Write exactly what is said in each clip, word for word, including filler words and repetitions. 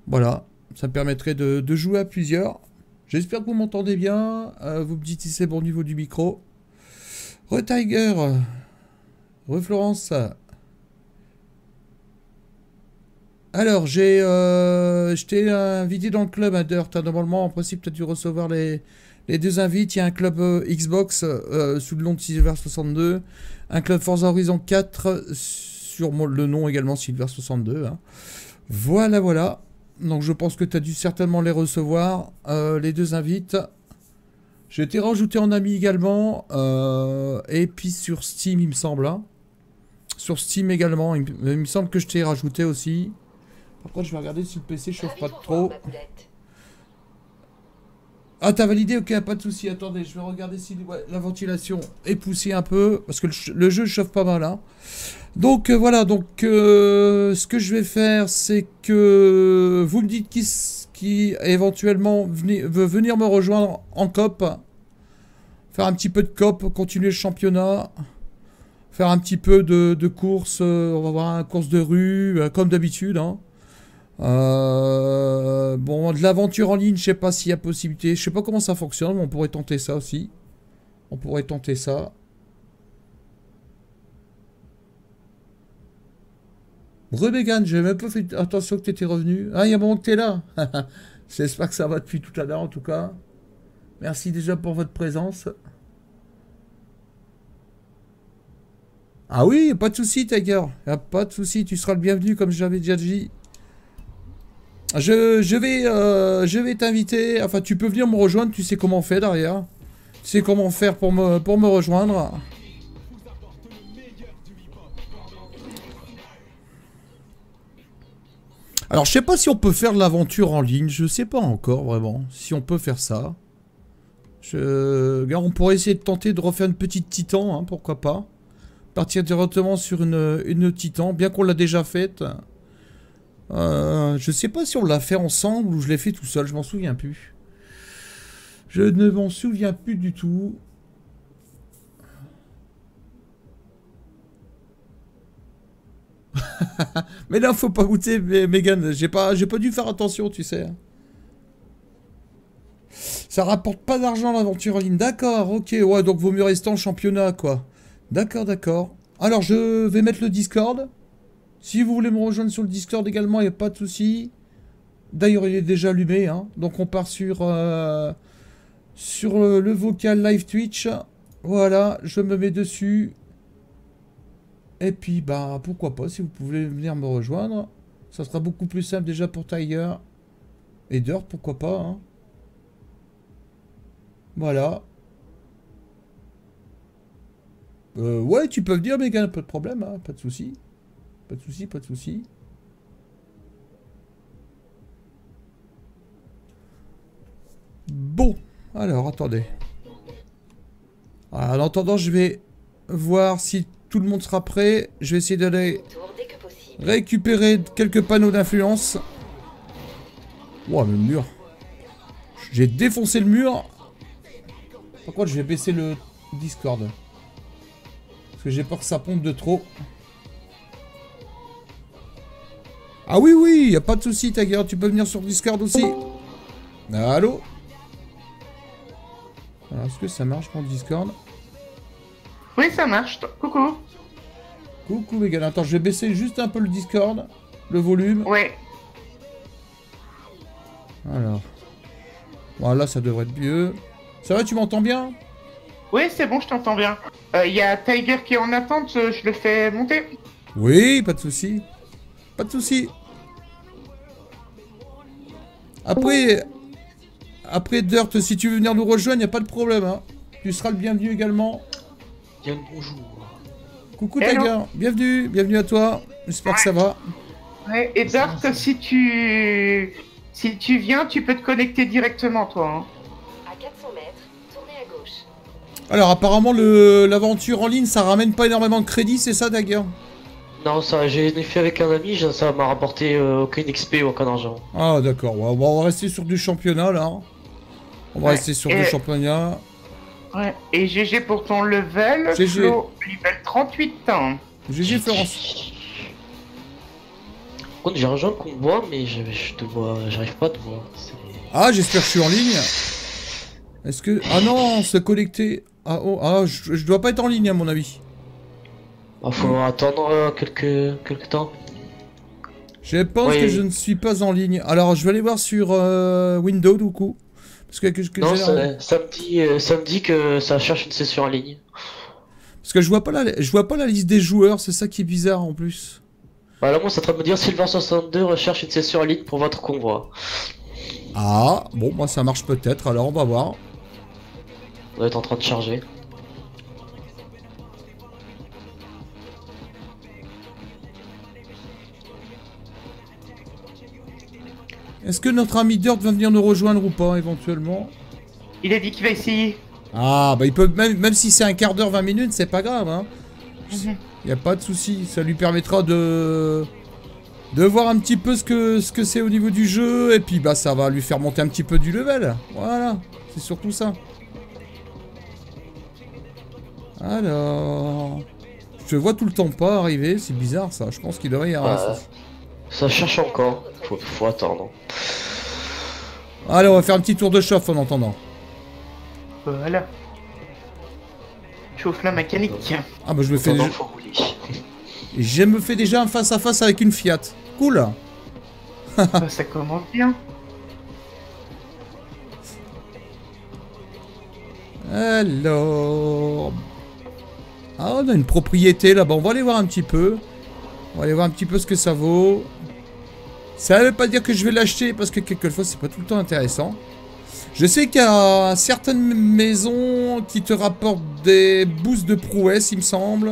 Voilà, ça me permettrait de, de jouer à plusieurs. J'espère que vous m'entendez bien. Euh, vous me dites si c'est bon au niveau du micro. Re Tiger. Re Florence. Alors, j'ai, euh, je t'ai invité dans le club, hein, Dirt. Normalement, en principe, tu as dû recevoir les, les deux invites. Il y a un club euh, Xbox euh, sous le nom de Silver soixante-deux. Un club Forza Horizon quatre sur mon, le nom également Silver soixante-deux. Hein. Voilà, voilà. Donc, je pense que tu as dû certainement les recevoir, euh, les deux invites. Je t'ai rajouté en ami également. Euh, et puis sur Steam, il me semble. Hein. Sur Steam également. Il, il me semble que je t'ai rajouté aussi. Par contre, je vais regarder si le P C chauffe pas trop. Ah, t'as validé? Ok, pas de souci. Attendez, je vais regarder si ouais, la ventilation est poussée un peu. Parce que le, le jeu chauffe pas mal. Hein. Donc, euh, voilà. Donc, euh, ce que je vais faire, c'est que vous me dites qui, qui éventuellement venez, veut venir me rejoindre en coop. Faire un petit peu de coop, continuer le championnat. Faire un petit peu de, de course. Euh, on va voir une course de rue, euh, comme d'habitude. Hein. Euh, bon, de l'aventure en ligne, je sais pas s'il y a possibilité. Je sais pas comment ça fonctionne, mais on pourrait tenter ça aussi. On pourrait tenter ça. Rebegan, j'ai même pas fait attention que tu étais revenu. Ah, il y a un moment que tu es là. J'espère que ça va depuis tout à l'heure en tout cas. Merci déjà pour votre présence. Ah oui, pas de souci, Tiger. Y a pas de souci, tu seras le bienvenu comme j'avais déjà dit. Je, je vais, euh, je vais t'inviter. Enfin, tu peux venir me rejoindre. Tu sais comment on fait derrière. Tu sais comment faire pour me, pour me rejoindre. Alors, je sais pas si on peut faire de l'aventure en ligne. Je sais pas encore vraiment si on peut faire ça. Je... Regarde, on pourrait essayer de tenter de refaire une petite Titan, hein, pourquoi pas. Partir directement sur une, une Titan, bien qu'on l'a déjà faite. Euh, je sais pas si on l'a fait ensemble ou je l'ai fait tout seul, je m'en souviens plus. Je ne m'en souviens plus du tout. Mais là, faut pas goûter, Megan. J'ai pas, j'ai pas dû faire attention, tu sais. Ça rapporte pas d'argent l'aventure en ligne. D'accord, ok. Ouais, donc vaut mieux rester en championnat, quoi. D'accord, d'accord. Alors, je vais mettre le Discord. Si vous voulez me rejoindre sur le Discord également, il n'y a pas de souci. D'ailleurs, il est déjà allumé. Hein. Donc, on part sur, euh, sur le, le vocal live Twitch. Voilà, je me mets dessus. Et puis, bah, pourquoi pas, si vous pouvez venir me rejoindre. Ça sera beaucoup plus simple déjà pour Tiger. Et Dirt, pourquoi pas. Hein. Voilà. Euh, ouais, tu peux venir, Megan, pas de problème. Hein, pas de souci. Pas de souci, pas de souci. Bon, alors attendez. En attendant, je vais voir si tout le monde sera prêt. Je vais essayer d'aller récupérer quelques panneaux d'influence. Ouah, mais le mur. J'ai défoncé le mur. Par contre, je vais baisser le Discord. Parce que j'ai peur que ça pompe de trop. Ah oui, oui, y a pas de souci, Tiger. Tu peux venir sur Discord aussi. Allô? Alors, est-ce que ça marche mon Discord? Oui, ça marche. Coucou. Coucou, Megan. Attends, je vais baisser juste un peu le Discord. Le volume. Ouais. Alors. Voilà, ça devrait être mieux. Ça va, tu m'entends bien? Oui, c'est bon, je t'entends bien. Il euh, y a Tiger qui est en attente, je le fais monter. Oui, pas de souci. Pas de souci. Après, après Dirt, si tu veux venir nous rejoindre, il n'y a pas de problème. Hein. Tu seras le bienvenu également. Bien le bonjour. Coucou Tiger, bienvenue, bienvenue à toi. J'espère ouais. que ça va. Ouais, et Dirt, si tu... si tu viens, tu peux te connecter directement, toi. Hein. À quatre cents mètres, tournez à gauche. Alors apparemment, l'aventure en ligne, ça ramène pas énormément de crédits, c'est ça Tiger? Non, ça, j'ai fait avec un ami, ça m'a rapporté euh, aucune X P ou aucun argent. Ah d'accord, ouais, bon, on va rester sur du championnat là. On va ouais. rester sur et... du championnat. Ouais, et G G pour ton level, G G. Flo, level trente-huit. G G Florence. contre, j'ai rejoint le convoi, mais je, je te vois, j'arrive pas à te voir. C'est- Ah, j'espère que je suis en ligne. Est-ce que... Ah non, se connecter... Ah, oh, ah je, je dois pas être en ligne à mon avis. Bah, faut attendre euh, quelques, quelques temps. Je pense Oui. que je ne suis pas en ligne. Alors, je vais aller voir sur euh, Windows, du coup. Parce que, que, que Non, j'ai- ça, ça, me dit, euh, ça me dit que ça cherche une session en ligne. Parce que je vois pas la, je vois pas la liste des joueurs, c'est ça qui est bizarre en plus. Bah là, moi, c'est en train de me dire Silver soixante-deux recherche une session en ligne pour votre convoi. Ah, bon, moi ça marche peut-être, alors on va voir. On doit être en train de charger. Est-ce que notre ami Dirt va venir nous rejoindre ou pas, éventuellement? Il a dit qu'il va essayer. Ah, bah il peut, même, même si c'est un quart d'heure, vingt minutes, c'est pas grave, hein. Mhm. Y a pas de souci, ça lui permettra de... de voir un petit peu ce que ce que c'est au niveau du jeu, et puis bah ça va lui faire monter un petit peu du level. Voilà, c'est surtout ça. Alors... Je te vois tout le temps pas arriver, c'est bizarre ça, je pense qu'il devrait y avoir Bah, un... ça cherche encore. Faut, faut attendre. Allez, on va faire un petit tour de chauffe en entendant. Voilà. Chauffe la mécanique. Ah bah je me fais Attends, déjà... faut rouler. Je me fais déjà un face à face avec une Fiat. Cool. Bah, ça commence bien. Alors... Ah, on a une propriété là-bas, on va aller voir un petit peu. On va aller voir un petit peu ce que ça vaut. Ça veut pas dire que je vais l'acheter parce que quelquefois c'est pas tout le temps intéressant. Je sais qu'il y a certaines maisons qui te rapportent des boosts de prouesse, il me semble.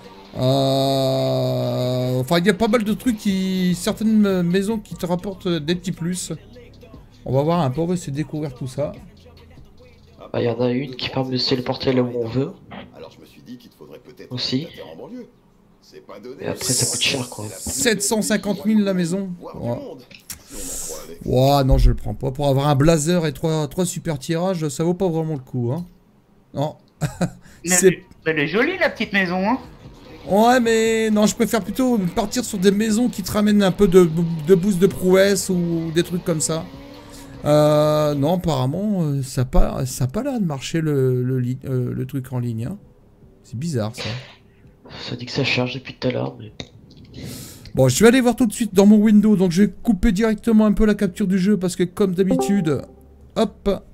Euh... Enfin, il y a pas mal de trucs qui... Certaines maisons qui te rapportent des petits plus. On va voir un peu, on va essayer de découvrir tout ça. Bah, y en a une qui permet de se téléporter là où on veut. Alors je me suis dit qu'il te faudrait peut-être Aussi. un terre en banlieue. C'est pas donné. Et après, ça coûte cher, quoi. sept cent cinquante mille la maison. Voir Ouais. du monde. Si on en croit avec. Ouah, non, je le prends pas. Pour avoir un blazer et trois, trois super tirages, ça vaut pas vraiment le coup, hein. Non. Mais C'est... Elle est jolie la petite maison, hein. Ouais, mais non, je préfère plutôt partir sur des maisons qui te ramènent un peu de, de boost de prouesse ou des trucs comme ça. Euh, non, apparemment, euh, ça n'a pas, ça a pas l'air de marcher le, le, li- euh, le truc en ligne, hein. C'est bizarre, ça. Ça dit que ça charge depuis tout à l'heure, mais... Bon, je vais aller voir tout de suite dans mon window, donc je vais couper directement un peu la capture du jeu parce que comme d'habitude, hop,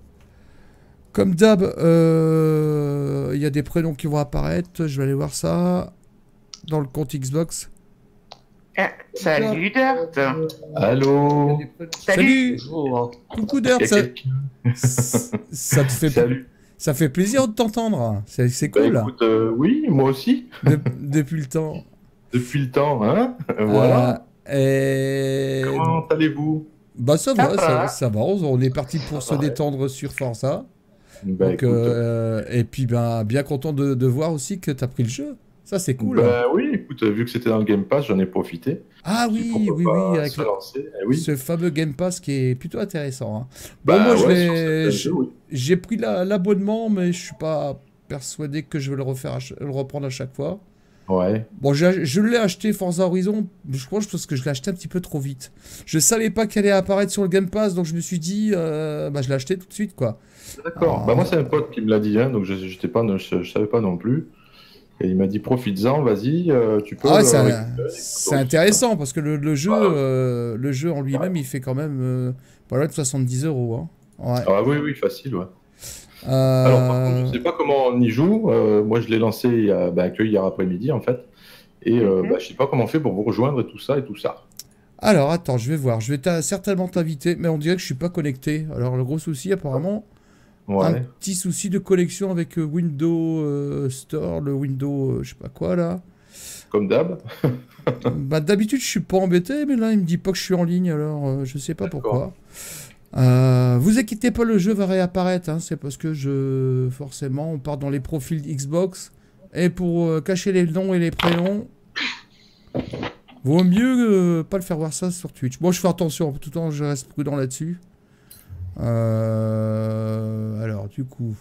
comme d'hab, euh, il y a des prénoms qui vont apparaître, je vais aller voir ça dans le compte Xbox. Ah, salut Dirt. Allô. Salut, Bonjour, hein. coucou Dirt, ça, ça te fait, Salut. ça fait plaisir de t'entendre, c'est c'est Bah, cool, écoute, euh, oui, moi aussi, de- depuis le temps. depuis le temps, hein. Voilà. Euh, et... Comment allez-vous? Bah ça Ça va, ça, va. va, ça va, on est parti pour Ça se va, ouais. détendre sur Forza. Bah, Donc, écoute, euh, et puis ben, bien content de, de voir aussi que tu as pris le jeu. Ça, c'est cool. bah, oui, écoute, vu que c'était dans le Game Pass, j'en ai profité. Ah Puis oui, pourquoi oui, pas oui, avec se le- lancer, eh oui. ce fameux Game Pass qui est plutôt intéressant, hein. Bah, Bon, moi, je ouais, vais- sur certains je- jeux, oui. J'ai pris la- l'abonnement, mais je suis pas persuadé que je vais le, refaire à ch- le reprendre à chaque fois. Ouais. Bon, j'ai- je l'ai acheté Forza Horizon, je crois parce que je l'ai acheté un petit peu trop vite. Je savais pas qu'elle allait apparaître sur le Game Pass, donc je me suis dit, euh, bah, je l'ai acheté tout de suite, quoi. D'accord. Ah. Bah, moi, c'est un pote qui me l'a dit, hein, donc je, j'étais pas, je, je savais pas non plus. Et il m'a dit, profites-en, vas-y, euh, tu peux. Ah ouais, euh, c'est récupérer. c'est intéressant parce que le, le jeu, Ouais. euh, le jeu en lui-même, il fait quand même euh, pas loin de soixante-dix euros, hein. Ouais. Ah oui, oui, facile, ouais. Euh, Alors, par contre, je sais pas comment on y joue. Euh, moi, je l'ai lancé il y a, bah, que hier après-midi, en fait. Et euh, Mhm. bah, je sais pas comment on fait pour vous rejoindre et tout ça et tout ça. alors, attends, je vais voir. Je vais t'a- certainement t'inviter, mais on dirait que je suis pas connecté. Alors, le gros souci, apparemment, un Ouais. petit souci de connexion avec euh, Windows euh, Store, le Windows, euh, je sais pas quoi là. Comme d'hab. Bah, d'habitude, je suis pas embêté, mais là, il me dit pas que je suis en ligne, alors euh, je sais pas D'accord. pourquoi. Euh, vous inquiétez pas, le jeu va réapparaître, hein, c'est parce que je forcément on part dans les profils Xbox et pour euh, cacher les noms et les prénoms, vaut mieux euh, pas le faire voir ça sur Twitch. Bon, je fais attention, tout le temps je reste prudent là-dessus. Euh, alors du coup,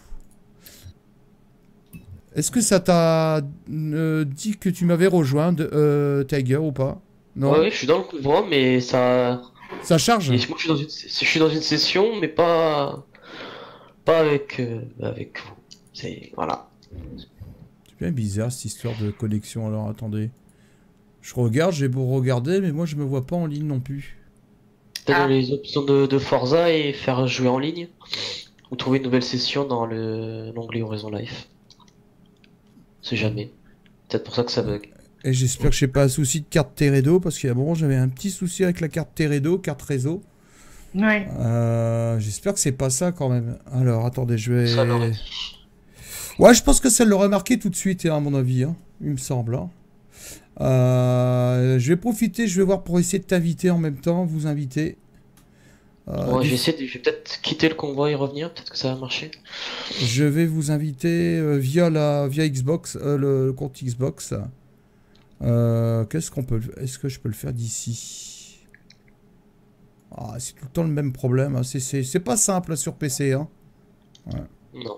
est-ce que ça t'a euh, dit que tu m'avais rejoint, de, euh, Tiger, ou pas? Non, Ouais, ouais, je suis dans le convoi, mais ça. ça charge. Et moi, je suis dans une, je suis dans une session, mais pas, pas avec, euh, avec vous. C'est voilà. C'est bien bizarre cette histoire de connexion. Alors attendez. Je regarde, j'ai beau regarder, mais moi je me vois pas en ligne non plus. Peut-être Ah. dans les options de, de Forza et faire jouer en ligne, ou trouver une nouvelle session dans le l'onglet Horizon Life. C'est jamais. Peut-être pour ça que ça bug. Et j'espère que j'ai pas un souci de carte Teredo, parce qu'il y a un moment j'avais un petit souci avec la carte Teredo, carte réseau. Ouais. Euh, j'espère que c'est pas ça quand même. Alors attendez, je vais... Ça l'aurait dit. Ouais, je pense que ça l'aurait marqué tout de suite, hein, à mon avis, hein, il me semble. Hein. Euh, je vais profiter, je vais voir pour essayer de t'inviter en même temps, vous inviter. Euh, Ouais, du- j'ai essayé de- je vais peut-être quitter le convoi et revenir, peut-être que ça va marcher. Je vais vous inviter euh, via la via Xbox, euh, le, le compte Xbox. Euh, Qu'est-ce qu'on peut, est-ce que je peux le faire d'ici? Ah, c'est tout le temps le même problème. Hein. C'est c'est c'est pas simple sur P C. Hein. Non.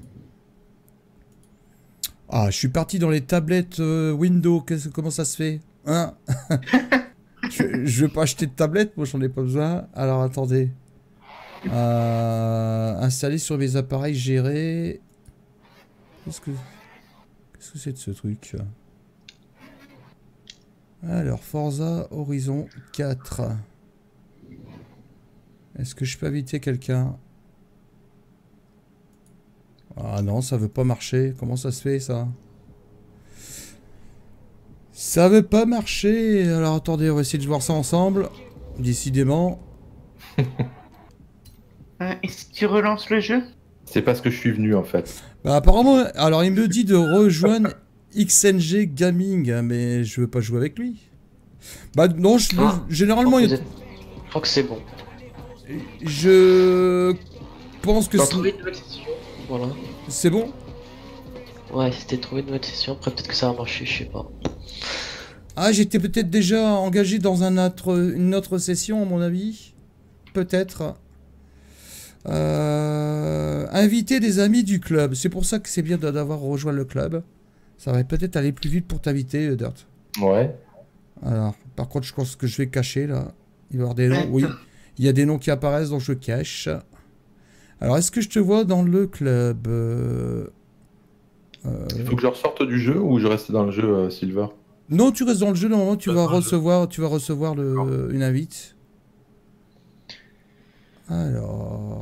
Ah, je suis parti dans les tablettes euh, Windows. Qu'est-ce- comment ça se fait? Hein? je, je vais pas acheter de tablette, moi j'en ai pas besoin. Alors attendez. Euh, installer sur mes appareils gérés. Qu'est-ce que qu'est-ce que c'est de ce truc? Alors, Forza Horizon quatre. Est-ce que je peux inviter quelqu'un? Ah non, ça veut pas marcher. Comment ça se fait, ça? Ça veut pas marcher. Alors, attendez, on va essayer de voir ça ensemble. Décidément. Hein, et si tu relances le jeu? C'est parce que je suis venu en fait. Bah, apparemment, alors il me dit de rejoindre X N G Gaming, mais je veux pas jouer avec lui. Bah, non, je, Ah. généralement, Vous il- êtes- Je crois que c'est bon. je pense que T'as c'est- trouvé une nouvelle session. Voilà. c'est bon. Ouais, c'était trouvé une nouvelle session. Après, peut-être que ça va marcher, je sais pas. Ah, j'étais peut-être déjà engagé dans un autre, une autre session, à mon avis. Peut-être. Euh, inviter des amis du club. C'est pour ça que c'est bien de- d'avoir rejoint le club. Ça va peut-être aller plus vite pour t'inviter, euh, Dirt. Ouais. Alors, par contre, je pense que je vais cacher, là. Il va y avoir des noms. Oui, il y a des noms qui apparaissent, donc je cache. Alors, est-ce que je te vois dans le club? euh, euh, Il faut que je ressorte du jeu ou je reste dans le jeu euh, Silver? Non, tu restes dans le jeu. Normalement, tu Je vas reste dans le jeu. recevoir, tu vas recevoir le, une invite. Alors.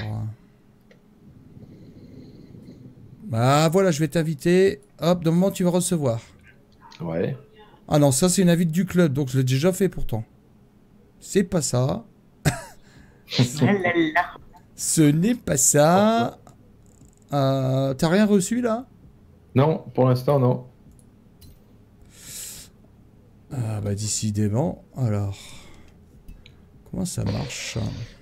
Ah, voilà, je vais t'inviter. Hop, dans le moment, tu vas recevoir. Ouais. Ah non, ça, c'est une invite du club, donc je l'ai déjà fait pourtant. C'est pas ça. Ah là là. Ce n'est pas ça. Euh, T'as rien reçu là? Non, pour l'instant, non. Ah bah décidément. Alors. Comment ça marche?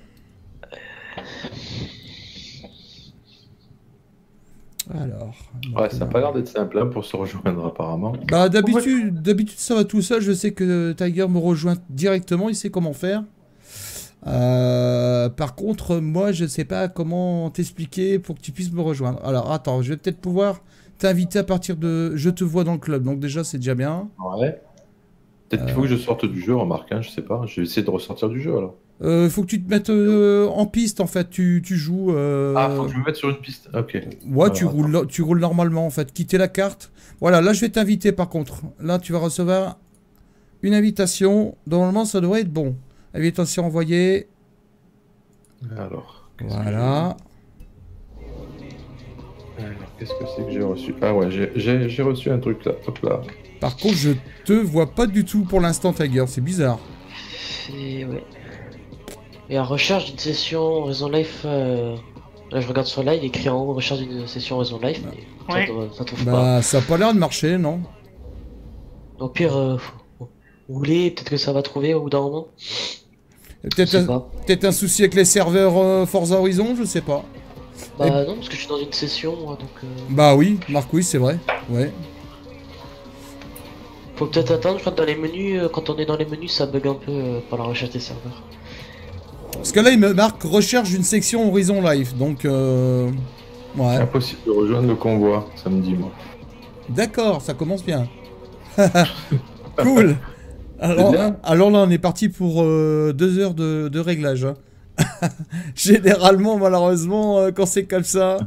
Alors. Ouais, ça n'a pas l'air d'être simple hein, pour se rejoindre apparemment. Bah d'habitude, d'habitude ça va tout seul. Je sais que Tiger me rejoint directement, il sait comment faire. Euh, par contre, moi je sais pas comment t'expliquer pour que tu puisses me rejoindre. Alors attends, je vais peut-être pouvoir t'inviter à partir de... Je te vois dans le club, donc déjà c'est déjà bien. Ouais. Peut-être qu'il faut que je sorte du jeu, remarque, hein, je sais pas. Je vais essayer de ressortir du jeu alors. Euh, faut que tu te mettes euh, en piste en fait, tu, tu joues... euh, Ah, faut que je me mette sur une piste. Ok. Ouais, Alors, tu attends. roules, tu roules normalement en fait. Quitter la carte. Voilà, là je vais t'inviter par contre. Là tu vas recevoir une invitation. Normalement ça devrait être bon. Invitation envoyée. Alors. qu'est-ce que Voilà. j'ai- Alors, qu'est-ce que c'est que j'ai reçu? Ah ouais, j'ai- j'ai j'ai reçu un truc là. Hop là. Par contre, je te vois pas du tout pour l'instant, Tiger. C'est bizarre. Et ouais. Et à recherche d'une session Horizon Life. Euh... Là, je regarde sur live, il est écrit en haut recherche d'une session Horizon Life. Mais Ouais. ça, doit- ça trouve pas. Bah, ça a pas l'air de marcher, non? Au pire, euh, faut- vous voulez, peut-être que ça va trouver au bout d'un moment. Et Je Peut-être sais un, pas. peut-être un souci avec les serveurs euh, Forza Horizon, je sais pas. Bah non, parce que je suis dans une session, moi, donc euh, Bah oui, Marc, oui, c'est vrai. Ouais. faut peut-être attendre. Je crois que dans les menus, euh, quand on est dans les menus, ça bug un peu euh, pour la recherche des serveurs. Parce que là, il me marque recherche d'une section Horizon Live. Donc, euh... ouais. Impossible de rejoindre le convoi, ça me dit moi. D'accord, ça commence bien. Cool. Alors, bien. alors là, on est parti pour euh, deux heures de, de réglage. hein. Généralement, malheureusement, euh, quand c'est comme ça,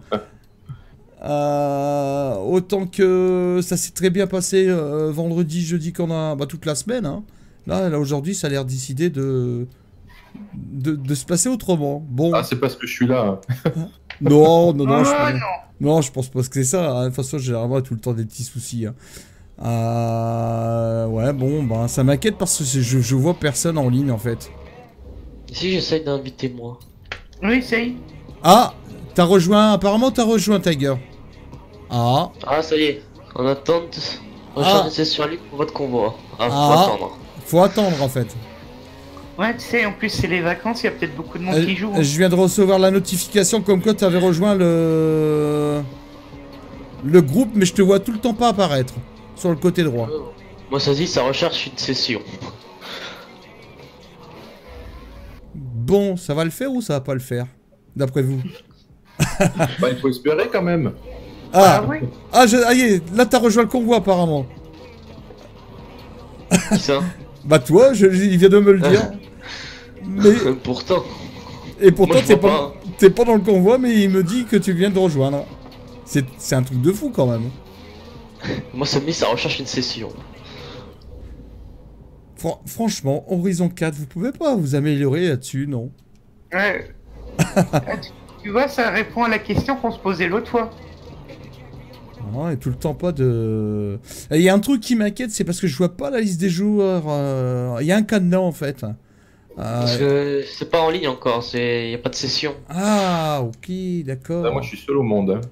euh, autant que ça s'est très bien passé euh, vendredi, jeudi, qu'on a bah, toute la semaine. hein. Là, là aujourd'hui, ça a l'air décidé de, de de se passer autrement. Bon, Ah, c'est parce que je suis là. hein. non, non, non, Oh je, non. non, je pense pas que c'est ça. hein. De toute façon, généralement, tout le temps des petits soucis. hein. Euh, ouais, bon, bah, ça m'inquiète parce que je, je vois personne en ligne en fait. Si j'essaye d'inviter moi. Oui, essaye. Ah, t'as rejoint, apparemment t'as rejoint Tiger. Ah, Ah, ça y est. En attente. Ah. Rejoindre une session en ligne pour votre convoi. Ah, faut Ah. attendre. faut attendre en fait. Ouais, tu sais, en plus, c'est les vacances, il y a peut-être beaucoup de monde Euh, qui joue. hein. Je viens de recevoir la notification comme quoi t'avais rejoint le le groupe, mais je te vois tout le temps pas apparaître sur le côté droit. Euh, Moi, ça dit, ça recherche une session. Bon, ça va le faire ou ça va pas le faire, d'après vous? Bah, il faut espérer quand même. Ah, Ah oui. ah, je- ah, y est, là t'as rejoint le convoi apparemment. Qui ça? Bah toi, je, il vient de me le dire. Mais Pourtant. et pourtant Moi, je t'es vois pas, t'es pas dans le convoi, mais il me dit que tu viens de rejoindre. C'est c'est un truc de fou quand même. Moi, ça me dit, ça recherche une session. Fran- franchement, Horizon quatre, vous pouvez pas vous améliorer là-dessus, non? Ouais. Ah, tu, tu vois, ça répond à la question qu'on se posait l'autre fois. Non, et tout le temps pas de. Il y a un truc qui m'inquiète, c'est parce que je vois pas la liste des joueurs. euh, Il y a un cadenas en fait. Euh, Parce que c'est pas en ligne encore, c'est y a pas de session. Ah, ok, d'accord. Là, moi, je suis seul au monde. hein.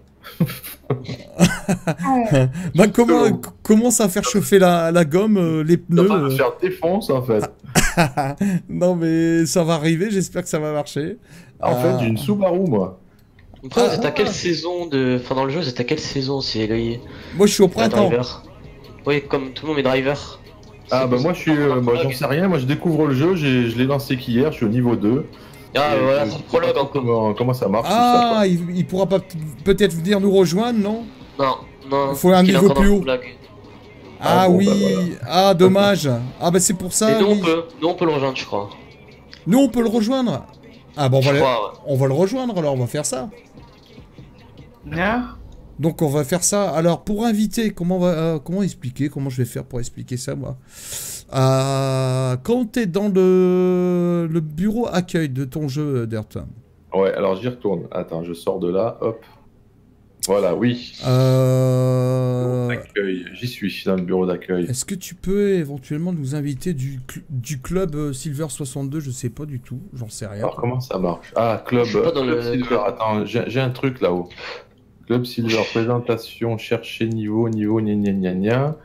Bah, comment, Selon- c- commence à faire chauffer la, la gomme, euh, les Je suis en pneus. train de me euh. faire défonce en fait. Non, mais ça va arriver, j'espère que ça va marcher. En Ah. fait, j'ai une Subaru moi. Après, Ah, vous êtes à ah. quelle saison de. Enfin, dans le jeu, vous êtes à quelle saison? C'est le. Moi, je suis au la printemps. driver. Oui, comme tout le monde est driver. Ah C'est bah pour moi ça je suis, que- euh, moi j'en sais rien, moi je découvre le jeu, j'ai- je l'ai lancé qu'hier, je suis au niveau deux. Ah, Et voilà, je c'est sais le prologue pas trop encore. comment, comment ça marche Ah, tout ça. il, il pourra pas peut-être venir nous rejoindre, non? Non, non. Il faut un parce qu'il est niveau encore plus dans haut. le prologue. Ah, Ah bon, oui, bah voilà. ah dommage. Ah bah c'est pour ça. Et nous, oui. on peut, nous, on peut le rejoindre, je crois. Nous on peut le rejoindre. Ah bon, on Je va, le... crois, ouais. on va le rejoindre alors, on va faire ça. Ah. Donc on va faire ça. Alors pour inviter, comment on va, euh, comment expliquer, comment je vais faire pour expliquer ça moi? Euh, quand t'es dans le... le bureau accueil de ton jeu, euh, Dirt. Ouais, alors j'y retourne. Attends, je sors de là, hop. Voilà, oui. Euh... Accueil, j'y suis dans le bureau d'accueil. Est-ce que tu peux éventuellement nous inviter du, cl- du club euh, Silver soixante-deux? Je sais pas du tout, j'en sais rien. Alors comment ça marche? Ah, club, Je suis pas dans club le Silver, club. attends, j'ai j'ai un truc là-haut. Club Silver, présentation, chercher niveau, niveau, gna gna gna gna.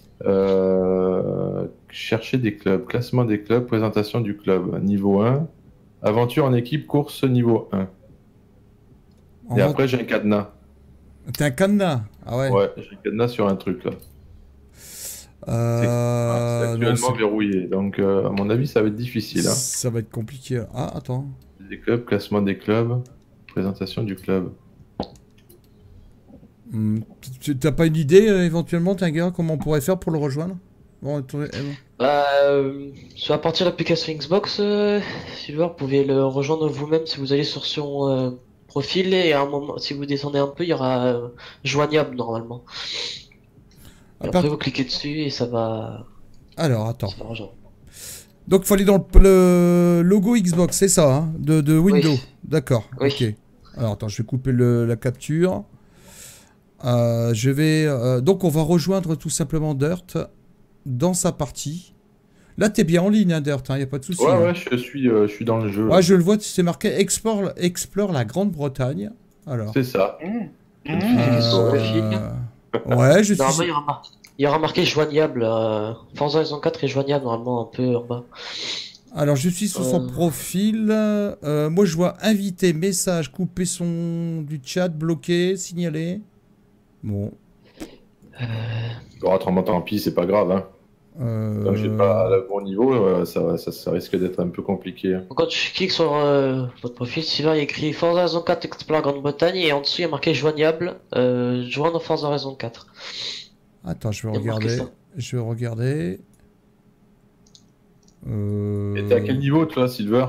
Euh, chercher des clubs, classement des clubs, présentation du club, niveau un. Aventure en équipe, course niveau un. En Et va- après, j'ai un cadenas. T'es un cadenas. Ah ouais. Ouais, j'ai un cadenas sur un truc là. Euh, C'est non, actuellement c'est- verrouillé, donc euh, à mon avis, ça va être difficile. Hein. Ça va être compliqué. Ah, attends. Des clubs, classement des clubs, présentation du club. Hmm, tu- T'as pas une idée, euh, éventuellement, Tiger, comment on pourrait faire pour le rejoindre? Bon, attendez, eh bon. Bah, euh, soit à partir de l'application Xbox, euh, Silver, vous pouvez le rejoindre vous-même si vous allez sur son euh, profil et à un moment, si vous descendez un peu, il y aura euh, joignable normalement. Et À après, part- vous cliquez dessus et ça va, Alors, attends. ça va rejoindre. Donc, il faut aller dans le, le logo Xbox, c'est ça, hein, de, de Windows. Oui. D'accord, Oui. ok. Alors, attends, je vais couper le- la capture. Euh, je vais... euh, donc, on va rejoindre tout simplement Dirt dans sa partie. Là, t'es bien en ligne, hein, Dirt, il n'y a pas de souci. Ouais, hein. ouais, je suis, euh, je suis dans le jeu. Ouais, je le vois, c'est marqué Explore, explore la Grande-Bretagne. Alors. C'est ça. Mmh. Mmh. Euh, Ouais, je Normalement, il suis. y aura, mar- il y aura marqué joignable. Euh, Forza Horizon quatre est joignable normalement un peu en bas. Alors, je suis sur son Euh. profil. Euh, moi, je vois inviter, message, couper son du chat, bloquer, signaler. Bon. Bon, autrement, tant pis, c'est pas grave. Hein. Euh, Comme j'ai pas le bon niveau, euh, ça, ça, ça risque d'être un peu compliqué. hein. Donc, quand tu cliques sur euh, votre profil, Silver, il y a écrit Forza Horizon quatre Explore Grande-Bretagne et en dessous il y a marqué joignable, euh, joindre Forza Horizon quatre. Attends, je vais Il y a marqué regarder. ça. Je vais regarder. Euh... Et t'es à quel niveau, toi, Silver?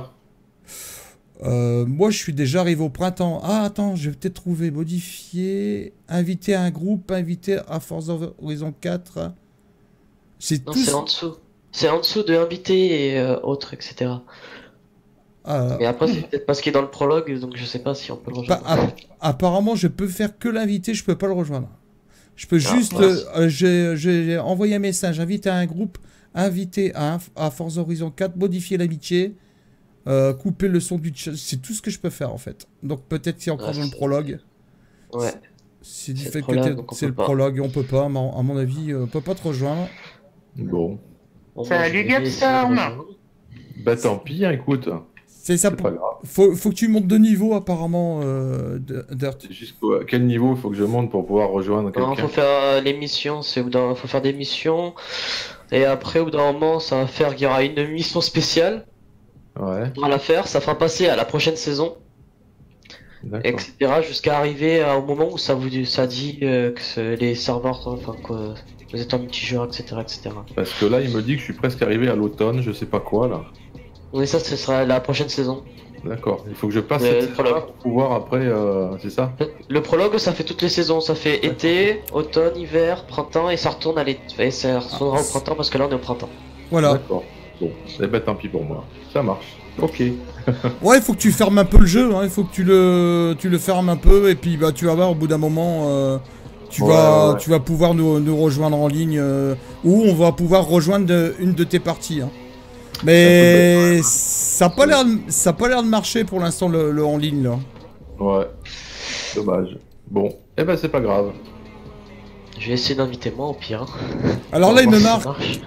Euh, moi, je suis déjà arrivé au printemps. Ah, attends, je vais peut-être trouver modifier, inviter à un groupe, inviter à Forza Horizon quatre. C'est Non, tout. c'est en dessous. C'est en dessous de invité et euh, autres, et cetera. Ah, Mais après, c'est peut-être parce qu'il est dans le prologue, donc je sais pas si on peut le rejoindre. Bah, app- apparemment, je peux faire que l'inviter, je peux pas le rejoindre. Je peux Ah, juste, mince. euh, j'ai j'ai envoyé un message, inviter à un groupe, inviter à, un- à Forza Horizon quatre, modifier l'amitié, euh, couper le son du chat. C'est tout ce que je peux faire en fait. Donc peut-être qu'il y a encore Ah, dans le c'est- prologue. Ouais. C'est du C'est le fait que prologue, t'es- donc on c'est peut le pas. prologue, on peut pas, mais à mon avis, euh, on peut pas te rejoindre. Bon. Bon, Salut, moi, je vais Gabstorm. essayer de rejoindre. Bah tant pis, hein, écoute. C'est ça. C'est Pour... pas grave. Faut, faut que tu montes de niveau apparemment, euh, de- Dirt. C'est jusqu'à quel niveau il faut que je monte pour pouvoir rejoindre Non, quelqu'un? faut faire euh, les missions, c'est au bout d'un- faut faire des missions. Et après, au bout d'un moment, ça va faire qu'il y aura une mission spéciale. Ouais, On va la faire, ça fera passer à la prochaine saison, d'accord. et cetera. Jusqu'à arriver à- au moment où ça vous ça dit euh, que ce- les serveurs, enfin quoi, vous êtes en multijoueur, et cetera, et cetera. Parce que là, il me dit que je suis presque arrivé à l'automne, je sais pas quoi là. Oui, ça, ce sera la prochaine saison. D'accord. Il faut que je passe Le cette saison-là prologue. pour pouvoir après, euh, c'est ça? Le prologue, ça fait toutes les saisons, ça fait été, automne, hiver, printemps, et ça retourne à l'été, et ça retournera au printemps parce que là on est au printemps. Voilà. D'accord. Bon, eh ben tant pis pour moi. Ça marche. Ok. Ouais, il faut que tu fermes un peu le jeu, hein. Il faut que tu le, tu le fermes un peu, et puis bah, tu vas voir au bout d'un moment, euh, tu, Ouais, vas, ouais, ouais. tu vas pouvoir nous, nous rejoindre en ligne, euh, ou on va pouvoir rejoindre de- une de tes parties. Hein. Mais ça n'a pas l'air de- ça a pas l'air de marcher pour l'instant le, le en ligne là. Ouais. Dommage. Bon, eh ben c'est pas grave. Je vais essayer d'inviter moi au pire. Alors On là, va il me voir si ça marque, marche.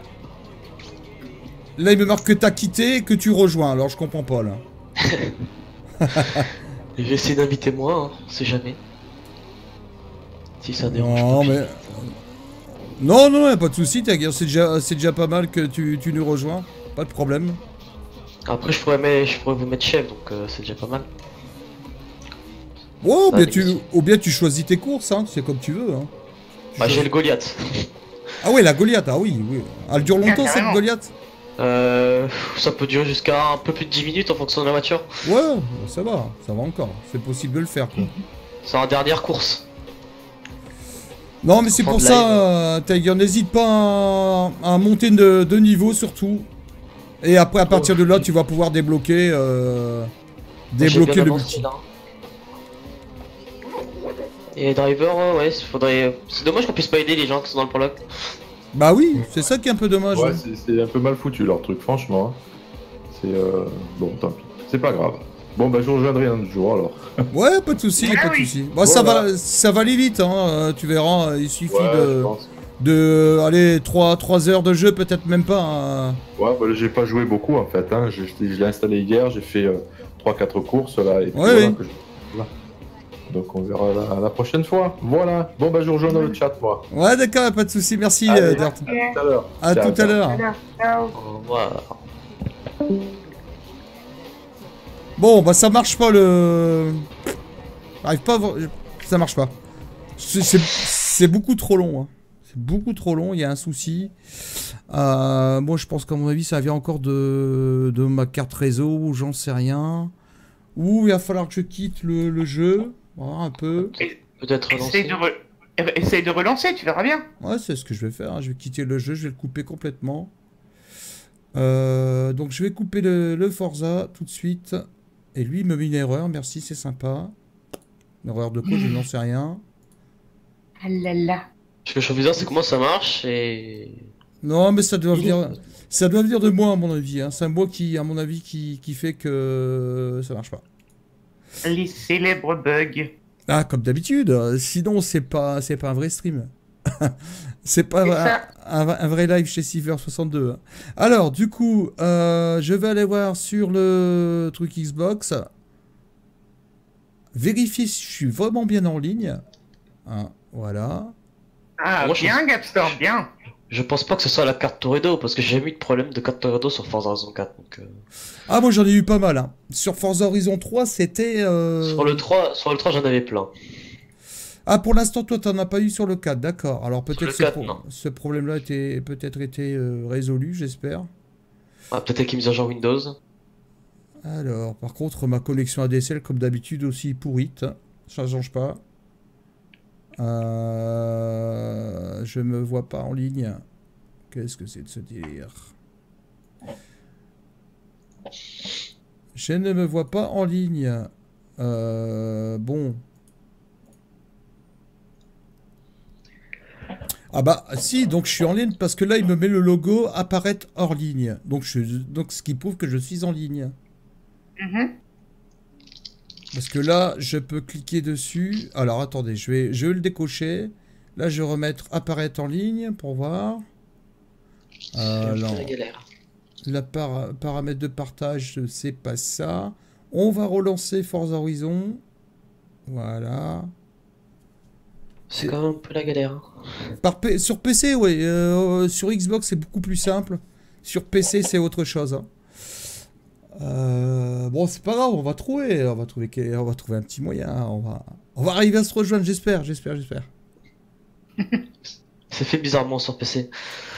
là, il me marque que t'as quitté et que tu rejoins. Alors je comprends pas là. Je vais essayer d'inviter moi, hein, on sait jamais. Si ça dérange Non, pas. mais. Non, non, y a pas de souci, t'inquiète, c'est déjà, c'est déjà pas mal que tu, tu nous rejoins. Pas de problème. Après, je pourrais, mettre- je pourrais vous mettre chef, donc euh, c'est déjà pas mal. Ouais, ou Ça, bien, les tu, missions. ou bien tu choisis tes courses, hein, c'est comme tu veux. Hein. Tu Bah, j'ai choisis- le Goliath. Ah ouais, la Goliath, ah oui, oui. Ah, elle dure longtemps cette carrément. Goliath? Euh, ça peut durer jusqu'à un peu plus de dix minutes en fonction de la voiture. Ouais, ça va, ça va encore. C'est possible de le faire, quoi. C'est en dernière course. Non, mais c'est Prends pour de ça, euh, Tiger, n'hésite pas à, à monter de, de niveau, surtout. Et après, à partir de là, tu vas pouvoir débloquer, euh, J'ai débloquer bien le avancé, multi. là. Et driver, euh, ouais, faudrait. C'est dommage qu'on puisse pas aider les gens qui sont dans le prologue. Bah oui, c'est ça qui est un peu dommage. Ouais, hein. c'est c'est un peu mal foutu leur truc, franchement. hein. C'est euh... bon, tant pis. C'est pas grave. Bon, bah je vous rejoindrai un autre jour alors. Ouais, pas de souci, Ah pas de oui. souci. Bon, ça Voilà. va, ça va aller vite, hein. euh, Tu verras, euh, il suffit Ouais, je de, pense. de, allez, trois heures de jeu, peut-être même pas. hein. Ouais, bah, j'ai pas joué beaucoup en fait. Hein. Je, je l'ai installé hier, j'ai fait trois quatre courses là. Et puis Ouais, voilà, oui. que je- voilà. Donc on verra la, la prochaine fois. Voilà. Bon, bah je vous rejoins dans le chat moi. Ouais, d'accord, pas de souci, merci, Allez. euh, Dirt. À tout à l'heure. À Ciao, tout à ciao. l'heure. Alors, ciao. Au revoir. Bon, bah ça marche pas le. J'arrive pas à voir. Ça marche pas. C'est- C'est c'est beaucoup trop long. Hein. C'est beaucoup trop long, il y a un souci. Euh, moi, je pense qu'à mon avis, ça vient encore de, de ma carte réseau, ou j'en sais rien. Ou il va falloir que je quitte le, le jeu. Voilà, un peu. Peut-être Essaye relancer. de, re- essaye de relancer, tu verras bien. Ouais, c'est ce que je vais faire. hein. Je vais quitter le jeu, je vais le couper complètement. Euh, donc, je vais couper le, le Forza tout de suite. Et lui, il me met une erreur. Merci, c'est sympa. Une erreur de quoi, je n'en sais rien. Ah là là. Ce que je trouve bizarre, c'est comment ça marche et. Non, mais ça doit venir, ça doit venir de moi, à mon avis. hein. C'est moi qui, à mon avis, qui, qui fait que ça marche pas. Les célèbres bugs. Ah, comme d'habitude. euh, Sinon, c'est pas, c'est pas un vrai stream. C'est pas C'est un, ça. un- un vrai live chez Silver soixante-deux. hein. Alors, du coup, euh, je vais aller voir sur le truc Xbox. Vérifier si je suis vraiment bien en ligne. Hein, voilà. Ah, Moi, je bien, trouve- Gapstorm, bien. Je pense pas que ce soit la carte Toredo parce que j'ai jamais eu de problème de carte Toredo sur Forza Horizon quatre. Donc, euh, Ah, moi j'en ai eu pas mal. Hein. Sur Forza Horizon trois, c'était. euh, sur le trois, sur le trois, j'en avais plein. Ah, pour l'instant, toi, t'en as pas eu sur le quatre, d'accord. Alors le peut-être ce, quatre, pro- non. ce problème-là était peut-être été euh, résolu, j'espère. Ah, peut-être qu'il mise à jour Windows. Alors, par contre, ma connexion A D S L, comme d'habitude, aussi pourrite. Ça ne change pas. Euh, je me vois pas en ligne. Qu'est-ce que c'est de ce délire? Je ne me vois pas en ligne. Euh, bon. Ah bah si, donc je suis en ligne parce que là il me met le logo apparaître hors ligne. Donc, je, donc ce qui prouve que je suis en ligne. Mhm. Parce que là je peux cliquer dessus. Alors attendez, je vais, je vais le décocher. Là je vais remettre apparaître en ligne pour voir. Alors, C'est la galère. la par paramètre de partage, c'est pas ça. On va relancer Forza Horizon. Voilà. C'est quand même un peu la galère. Hein. Par P sur P C, oui. Euh, sur Xbox, c'est beaucoup plus simple. Sur P C, c'est autre chose. Hein. Euh, bon, c'est pas grave, on va trouver. On va trouver, on va trouver un petit moyen. On va, on va arriver à se rejoindre, j'espère, j'espère, j'espère. C'est fait bizarrement sur P C.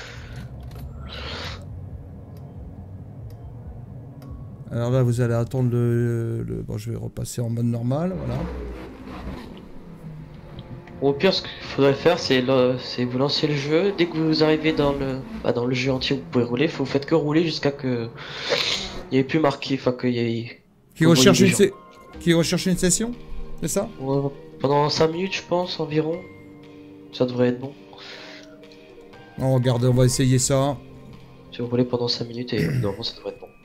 Alors là, vous allez attendre le, le... Bon, je vais repasser en mode normal, voilà. Au pire, ce qu'il faudrait faire, c'est le... vous lancer le jeu. Dès que vous arrivez dans le, bah, dans le jeu entier, vous pouvez rouler. Vous faites que rouler jusqu'à que il n'y ait plus marqué, enfin qu'il y ait. Qui recherche une, sé... qui recherche une session, c'est ça? Ouais, pendant cinq minutes, je pense environ. Ça devrait être bon. Oh, regardez, on va essayer ça. Si vous roulez pendant cinq minutes, et normalement, ça devrait être bon.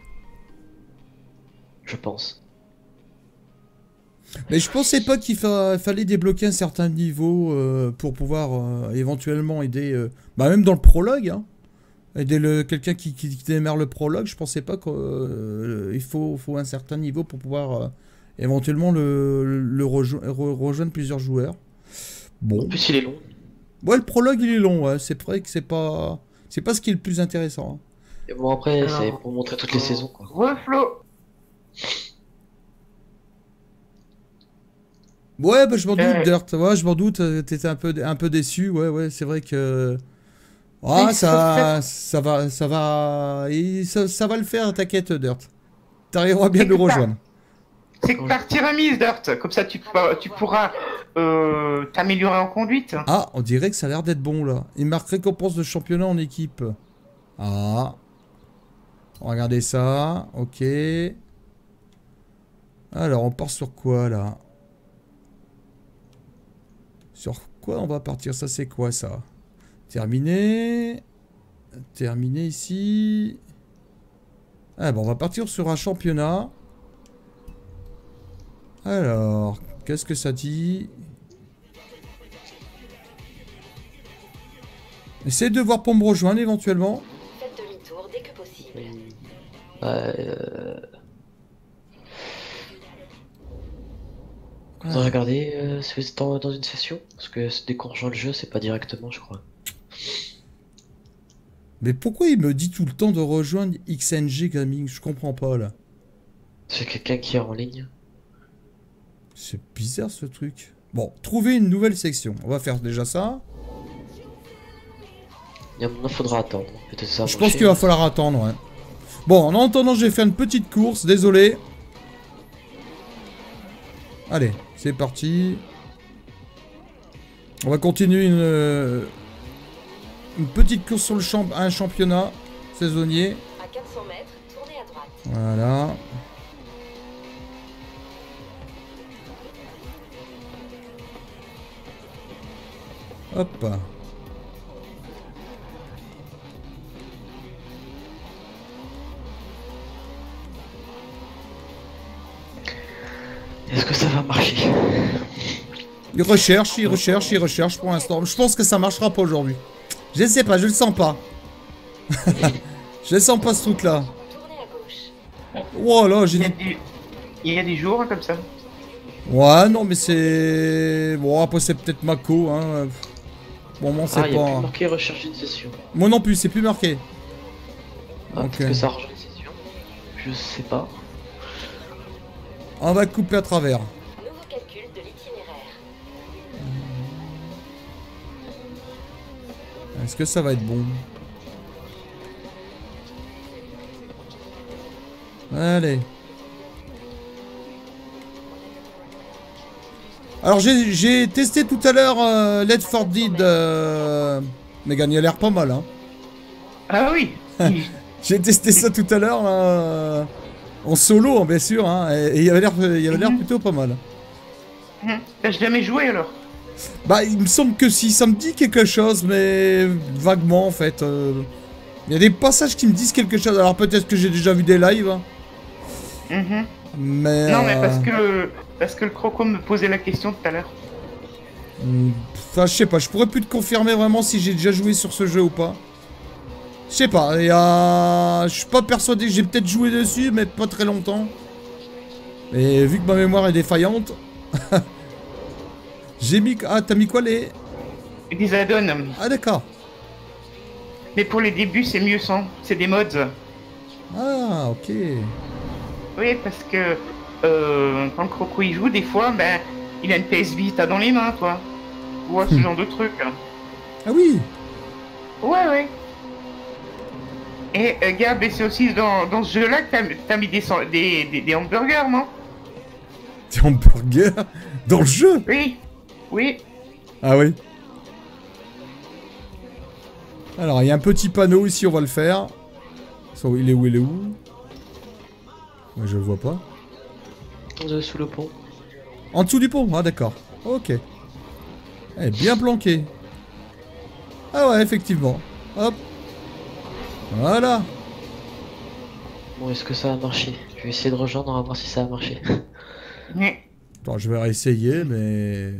Je pense. Mais je pensais pas qu'il fa fallait débloquer un certain niveau euh, pour pouvoir euh, éventuellement aider, euh, bah même dans le prologue, hein, aider le quelqu'un qui, qui, qui démarre le prologue. Je pensais pas qu'il euh, faut, faut un certain niveau pour pouvoir euh, éventuellement le, le rejo re rejoindre plusieurs joueurs. Bon. En plus, il est long. Ouais, le prologue il est long. Ouais. C'est vrai que c'est pas, c'est pas ce qui est le plus intéressant. Hein. Et bon après, Alors, c'est pour montrer toutes les euh, saisons. Quoi. Ouais, Flo. Ouais, bah, je m'en doute, Euh. Dirt. Ouais, je m'en doute. euh, T'étais un peu, un peu déçu. Ouais, ouais, c'est vrai que. Ah, Mais ça, ça va, ça va, et ça, ça va le faire. T'inquiète, Dirt. T'arriveras bien de le rejoindre. C'est que partie remise, Dirt. Comme ça, tu, peux- tu pourras euh, t'améliorer en conduite. Ah, on dirait que ça a l'air d'être bon là. Il marque récompense de championnat en équipe. Ah. Regardez ça. Ok. Alors, on part sur quoi là? Sur quoi on va partir? Ça, c'est quoi ça? Terminé. Terminé ici. Ah bon, on va partir sur un championnat. Alors, qu'est-ce que ça dit? Essayez de voir pour me rejoindre éventuellement. Faites demi-tour dès que possible. Euh... On va regarder euh, si vous êtes dans, dans une session. Parce que dès qu'on rejoint le jeu, c'est pas directement, je crois. Mais pourquoi il me dit tout le temps de rejoindre X N G Gaming? Je comprends pas là. C'est quelqu'un qui est en ligne. C'est bizarre ce truc. Bon, trouver une nouvelle section. On va faire déjà ça. Il faudra attendre. Peut-être ça va Je pense marcher. qu'il va falloir attendre, ouais. Bon, en attendant, je vais faire une petite course. Désolé. Allez, c'est parti. On va continuer une, euh, une petite course sur le champ, un championnat saisonnier. À quatre cents mètres, tournez à droite. Voilà. Hop. Est-ce que ça va marcher? Il recherche, il recherche, il recherche pour l'instant. Je pense que ça marchera pas aujourd'hui. Je sais pas, je le sens pas. Je le sens pas ce truc là. Tournez à gauche. Oh là, j'ai Il y a dit... des, il y a des jours hein, comme ça. Ouais, non mais c'est... Bon, après c'est peut-être Mako, hein. Bon, moi c'est Ah, il y a pas... plus marqué recherche une session. Moi non plus, c'est plus marqué. Ah, Ok. peut-être que ça rejoint une session. Je sais pas. On va couper à travers. Nouveau calcul de l'itinéraire. Est-ce que ça va être bon? Allez. Alors j'ai j'ai testé tout à l'heure euh, Left four Dead. Euh... Megan, il a l'air pas mal, hein. Ah oui. J'ai testé ça tout à l'heure, euh, en solo, hein, bien sûr, hein, et il avait l'air il avait l'air Mhm. plutôt pas mal. Hum, T'as jamais joué alors? Bah, il me semble que si, ça me dit quelque chose, mais vaguement, en fait. euh, Il y a des passages qui me disent quelque chose, alors peut-être que j'ai déjà vu des lives, hein, Mhm. mais... Non, mais euh, parce que parce que le croco me posait la question tout à l'heure. hmm, Enfin, je sais pas, je pourrais plus te confirmer vraiment si j'ai déjà joué sur ce jeu ou pas. Je sais pas, il y a... Je suis pas persuadé que j'ai peut-être joué dessus, mais pas très longtemps. Et vu que ma mémoire est défaillante... J'ai mis... Ah, t'as mis quoi les... Des add-ons. Ah d'accord. Mais pour les débuts, c'est mieux sans. C'est des mods. Ah, ok. Oui, parce que euh, quand le croco il joue, des fois, ben, il a une P S Vita dans les mains, toi. Tu vois, ce Hmm. genre de truc. Ah oui. Ouais, ouais. Et euh, Gab, et c'est aussi dans, dans ce jeu-là que t'as t'as mis des, sang- des, des, des hamburgers, non? Des hamburgers dans le jeu. Oui. Oui. Ah oui. Alors, il y a un petit panneau ici, on va le faire. So, il est où, il est où? Ouais, je le vois pas. Vous avez sous le pont. En dessous du pont. Ah d'accord. Ok. Elle est bien planquée. Ah ouais, effectivement. Hop. Voilà. Bon, est-ce que ça a marché? Je vais essayer de rejoindre, on va voir si ça a marché. Mais Attends, je vais réessayer, mais...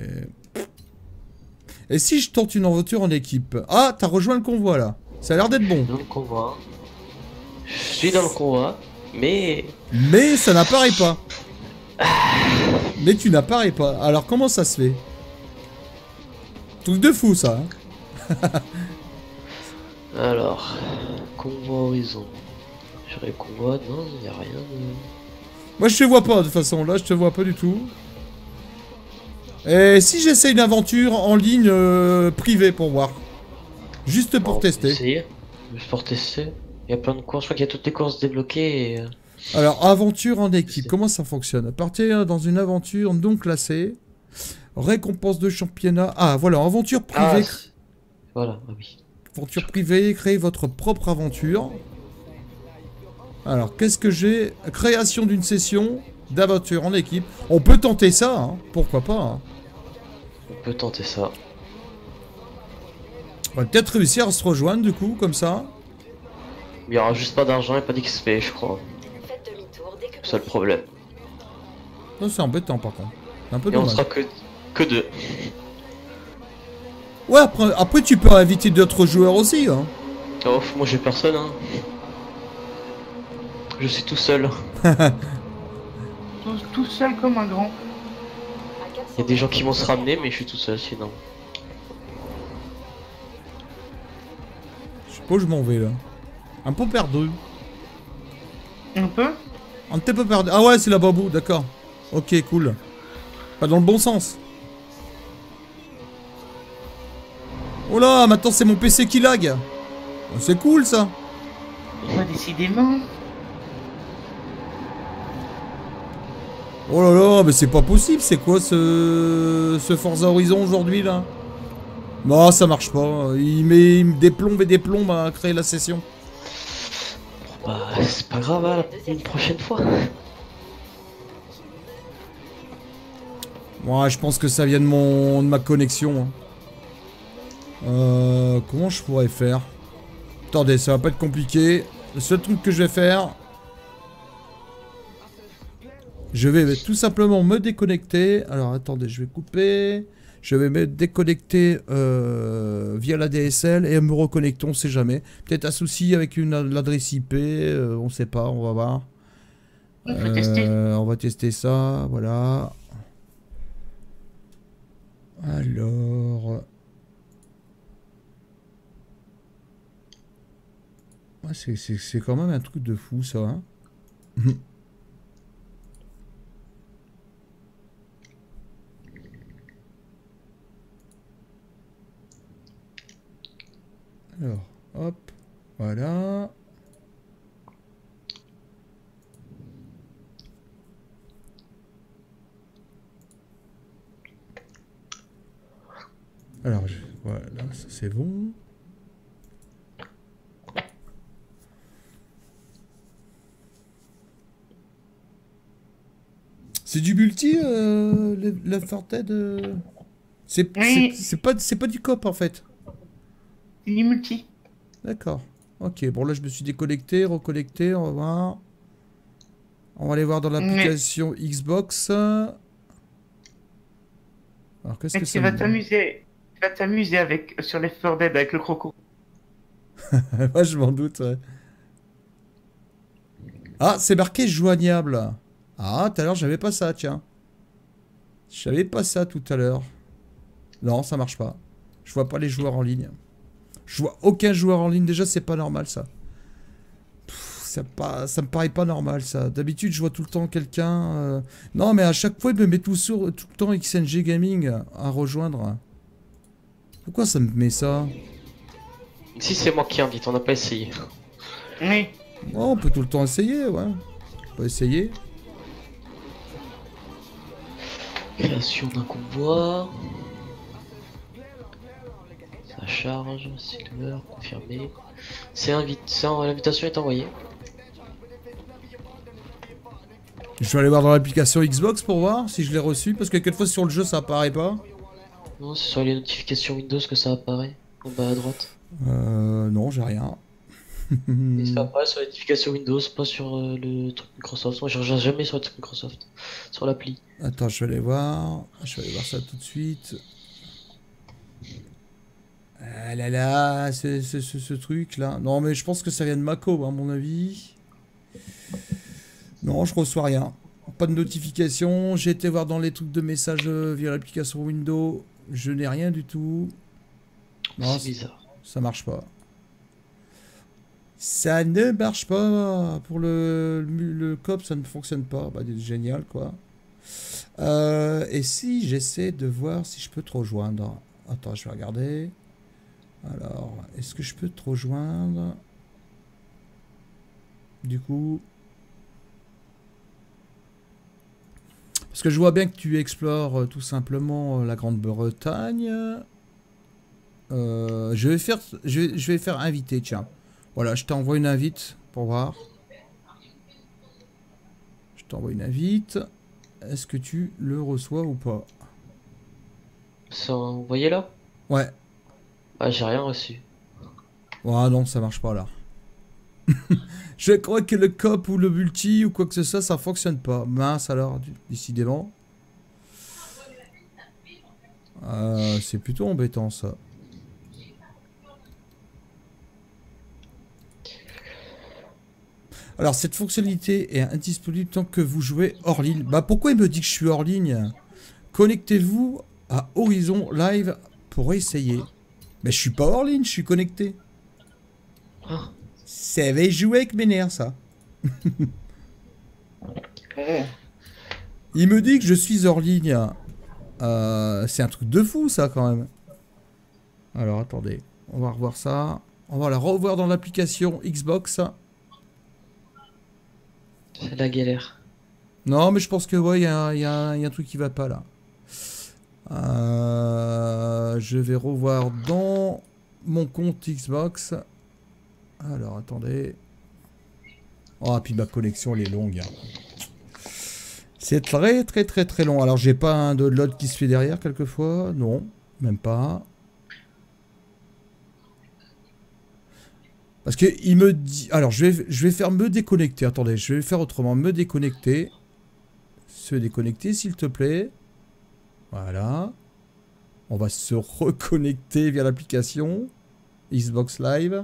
Et si je tente une aventure en équipe? Ah, t'as rejoint le convoi, là. Ça a l'air d'être bon. Dans le convoi. Je suis dans le convoi, mais... Mais ça n'apparaît pas. Mais tu n'apparais pas. Alors, comment ça se fait? Truc de fou, ça. Hein. Alors... Convoi horizon. J'aurais convoi, non, il n'y a rien de... Moi, je te vois pas, de toute façon. Là, je te vois pas du tout. Et si j'essaie une aventure en ligne euh, privée pour voir? Juste pour On peut tester. essayer. Juste pour tester. Il y a plein de courses, je crois qu'il y a toutes les courses débloquées et... euh, Alors, aventure en équipe, Tester. comment ça fonctionne? Partez dans une aventure non classée. Récompense de championnat. Ah, voilà, aventure Ah, privée. c'est- voilà, ah oui. Aventure privée, créez votre propre aventure. Alors, qu'est-ce que j'ai? Création d'une session d'aventure en équipe. On peut tenter ça, hein. Pourquoi pas, hein. On peut tenter ça. On va peut-être réussir à se rejoindre, du coup, comme ça. Il y aura juste pas d'argent et pas d'X P, je crois. Faites demi-tour dès que C'est ça le possible. problème. Ça, c'est embêtant, par contre. C'est un peu Et on dommage. sera que, que deux. Ouais, après, après, tu peux inviter d'autres joueurs aussi, hein. Oh, moi j'ai personne, hein. Je suis tout seul. tout, tout seul comme un grand. À quatre cents Il y a des gens qui vont se mètres, ramener, mais je suis tout seul sinon. Je sais pas où je m'en vais, là. Un peu perdu. Un peu. Un petit peu perdu. Ah ouais, c'est la babou, d'accord. Ok, cool. Pas dans le bon sens. Oh là, maintenant c'est mon P C qui lag. Oh, c'est cool, ça. Bah, décidément. Oh là là, mais c'est pas possible. C'est quoi ce... ce Forza Horizon aujourd'hui, là? Non, ça marche pas. Il met, il me déplombe et déplombe à créer la session. Bah, c'est pas grave, hein, une prochaine fois. Moi, je pense que ça vient de mon de ma connexion. hein. Euh, comment je pourrais faire? Attendez, ça va pas être compliqué. Le seul truc que je vais faire, je vais tout simplement me déconnecter. Alors attendez, je vais couper. Je vais me déconnecter euh, via la D S L et me reconnecter, on sait jamais. Peut-être un souci avec une l'adresse I P, euh, on sait pas, on va voir. On peut tester. Euh, on va tester ça, voilà. Alors... Ouais, c'est- c'est c'est quand même un truc de fou, ça. Hein. Alors, hop, voilà. Alors, je... voilà, ça c'est bon. C'est du multi, euh, le- Left four Dead euh... C'est Oui. c'est- c'est pas, c'est pas du coop en fait. C'est du multi. D'accord. Ok, bon là je me suis déconnecté, reconnecté, on va voir. On va aller voir dans l'application Xbox. Alors qu'est-ce Mais que tu ça vas me... t'amuser. Tu vas t'amuser avec sur Left four Dead avec le croco. Ouais, je m'en doute, ouais. Ah, c'est marqué joignable. Ah, tout à l'heure, j'avais pas ça, tiens. J'avais pas ça tout à l'heure. Non, ça marche pas. Je vois pas les joueurs en ligne. Je vois aucun joueur en ligne. Déjà, c'est pas normal, ça. Pff, ça, pas, ça me paraît pas normal, ça. D'habitude, je vois tout le temps quelqu'un... euh, Non, mais à chaque fois, il me met tout, sur, tout le temps X N G Gaming à rejoindre. Pourquoi ça me met ça? Si c'est moi qui invite, on n'a pas essayé. Oui. Oh, on peut tout le temps essayer, ouais. On peut essayer. Création d'un convoi. Ça charge, silver, confirmé. C'est invite, ça, l'invitation est envoyée. Je vais aller voir dans l'application Xbox pour voir si je l'ai reçu, parce que quelquefois sur le jeu ça apparaît pas. Non, c'est sur les notifications Windows que ça apparaît, en bas à droite. Euh, non, j'ai rien. Et ça apparaît sur les notifications Windows, pas sur euh, le truc Microsoft. Moi, je regarde jamais sur le truc Microsoft, sur l'appli. Attends, je vais aller voir. Je vais aller voir ça tout de suite. Ah là là, c'est ce, ce, ce truc là. Non, mais je pense que ça vient de Mako, à mon avis. Non, je reçois rien. Pas de notification. J'ai été voir dans les trucs de messages euh, via l'application Windows. Je n'ai rien du tout. Non, C'est bizarre. ça marche pas. Ça ne marche pas. Pour le, le, le coop, ça ne fonctionne pas. Bah, génial, quoi. Euh, et si j'essaie de voir si je peux te rejoindre. Attends, je vais regarder. Alors, est-ce que je peux te rejoindre? Du coup... Parce que je vois bien que tu explores euh, tout simplement euh, la Grande-Bretagne. Euh, je vais faire, je vais, je vais faire inviter, tiens. Voilà, je t'envoie une invite pour voir. Je t'envoie une invite. Est-ce que tu le reçois ou pas? Ça envoyé là? Ouais. Ah, j'ai rien reçu. Ah non, ça marche pas là. Je crois que le coop ou le multi ou quoi que ce soit, ça fonctionne pas. Mince alors, décidément. Euh, c'est plutôt embêtant ça. Alors cette fonctionnalité est indisponible tant que vous jouez hors ligne. Bah pourquoi il me dit que je suis hors ligne? Connectez-vous à Horizon Live pour essayer. Mais je suis pas hors ligne, je suis connecté. Ah. Ça va jouer avec mes nerfs, ça. Il me dit que je suis hors ligne. Euh, c'est un truc de fou, ça, quand même. Alors, attendez. On va revoir ça. On va la revoir dans l'application Xbox. C'est la galère. Non, mais je pense que, ouais, il y, y, y a un truc qui va pas, là. Euh, je vais revoir dans mon compte Xbox. Alors, attendez. Oh, puis ma connexion, elle est longue. C'est très, très, très, très long. Alors, j'ai pas un download qui se fait derrière, quelquefois. Non, même pas. Parce que il me dit... Alors, je vais, je vais faire me déconnecter. Attendez, je vais faire autrement. Me déconnecter. Se déconnecter, s'il te plaît. Voilà. On va se reconnecter via l'application Xbox Live.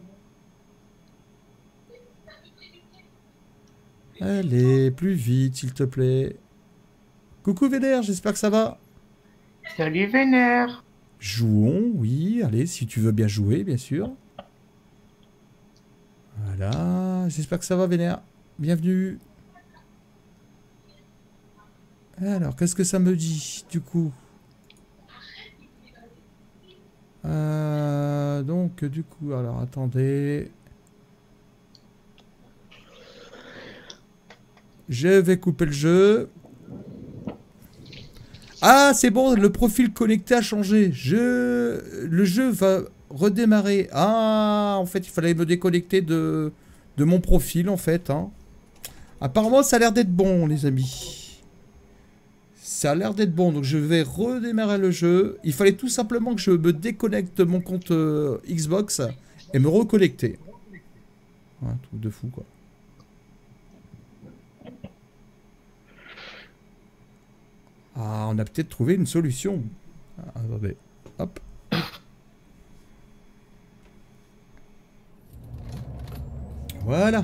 Allez, plus vite, s'il te plaît. Coucou Vénère, j'espère que ça va. Salut Vénère. Jouons, oui, allez, si tu veux bien jouer, bien sûr. Voilà, j'espère que ça va Vénère. Bienvenue. Alors, qu'est-ce que ça me dit, du coup? euh, Donc, du coup, alors, attendez... Je vais couper le jeu. Ah, c'est bon, le profil connecté a changé. Je... Le jeu va redémarrer. Ah, en fait, il fallait me déconnecter de, de mon profil, en fait. Hein. Apparemment, ça a l'air d'être bon, les amis. Ça a l'air d'être bon, donc je vais redémarrer le jeu. Il fallait tout simplement que je me déconnecte de mon compte euh, Xbox et me reconnecter. Ouais, un truc de fou, quoi. Ah, on a peut-être trouvé une solution. Ah, attendez. Hop. Voilà.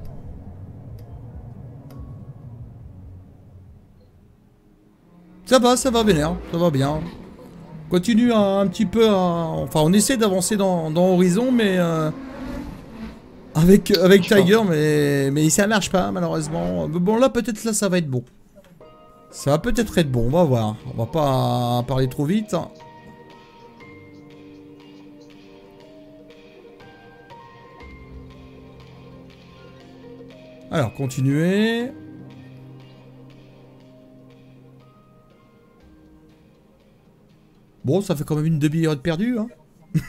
Ça va, ça va bien, ça va bien. Continue un, un petit peu à... Enfin, on essaie d'avancer dans, dans Horizon, mais... Euh, avec avec Tiger, mais, mais ça marche pas, malheureusement. Bon, là, peut-être là, ça va être bon. Ça va peut-être être bon, on va voir. On va pas parler trop vite. Alors, continuez. Bon, ça fait quand même une demi-heure de perdu, hein.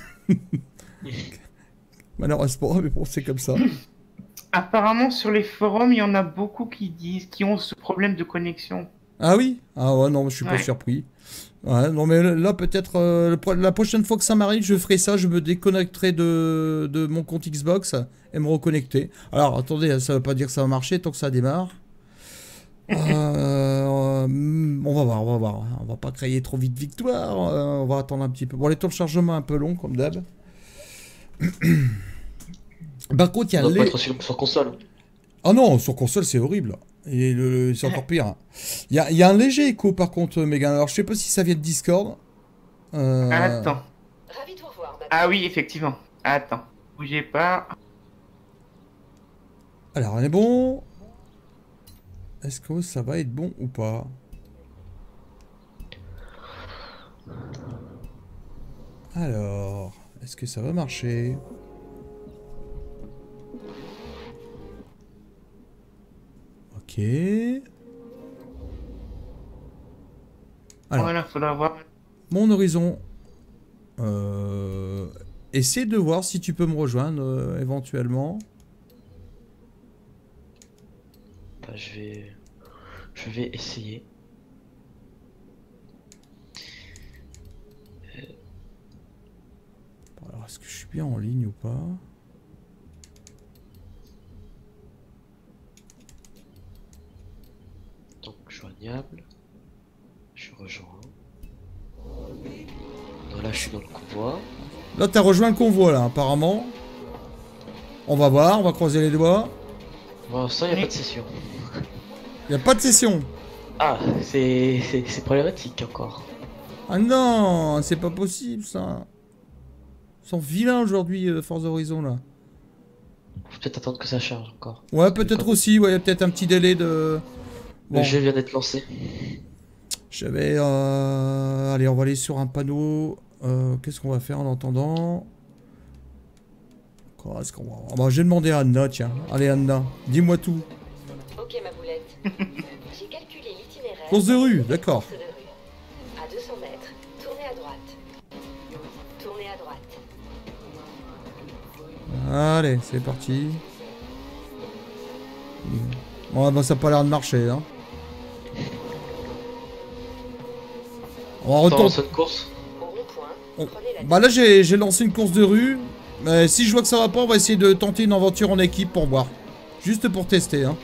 Malheureusement, mais bon, c'est comme ça. Apparemment, sur les forums, il y en a beaucoup qui disent, qui ont ce problème de connexion. Ah oui? Ah ouais, non, je suis Ouais. pas surpris. Ouais, non, mais là, peut-être, euh, le pro- la prochaine fois que ça m'arrive, je ferai ça, je me déconnecterai de, de mon compte Xbox et me reconnecter. Alors, attendez, ça veut pas dire que ça va marcher tant que ça démarre. Euh, euh, on va voir, on va voir. On va pas créer trop vite victoire. euh, on va attendre un petit peu. Bon, les temps de chargement un peu longs, comme d'hab. Par contre, il y a Ça doit les... pas être aussi long que sur console. Ah non, sur console, c'est horrible. Et le, c'est encore pire. Il y a, il y a un léger écho, par contre, Megan. Alors, je sais pas si ça vient de Discord. Euh... Attends. Ravi de vous revoir, ma Ah oui, effectivement. Attends. Bougez pas. Alors, on est bon. Est-ce que ça va être bon ou pas? Alors, est-ce que ça va marcher? Ok. Alors, Voilà, faudra voir. mon horizon. Euh... Essaie de voir si tu peux me rejoindre euh, éventuellement. Bah, je vais... Je vais essayer. Alors, est-ce que je suis bien en ligne ou pas? Donc, joignable. Je rejoins. Non, là, je suis dans le convoi. Là, t'as rejoint le convoi, là, apparemment. On va voir, on va croiser les doigts. Pour l'instant, il n'y a pas de session. Y a pas de session. Ah, c'est c'est- c'est problématique encore. Ah non, c'est pas possible, ça. Ils sont vilains aujourd'hui, euh, Forza Horizon, là. Faut peut-être attendre que ça charge encore. Ouais, peut-être aussi, ouais, y a peut-être un petit délai de... Bon, Le jeu vient d'être lancé. j'avais... Euh... Allez, on va aller sur un panneau. Euh, Qu'est-ce qu'on va faire en attendant? Quoi, est-ce qu'on va... Ah bah, j'ai demandé à Anna, tiens. Allez, Anna, dis-moi tout. Ok, ma boulette. J'ai calculé l'itinéraire. Course de rue, d'accord. Course de rue. À deux cents mètres, tournez à droite. Tournez à droite. Allez, c'est parti. Bon, bah, ça a pas l'air de marcher, hein. On va Attends, retourner. c'est une course. Au rond-point, On- prenez la Bah là j'ai j'ai lancé une course de rue. Mais si je vois que ça va pas, on va essayer de tenter une aventure en équipe pour voir. Juste pour tester, hein.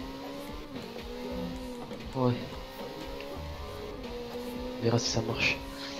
Ouais. On verra si ça marche.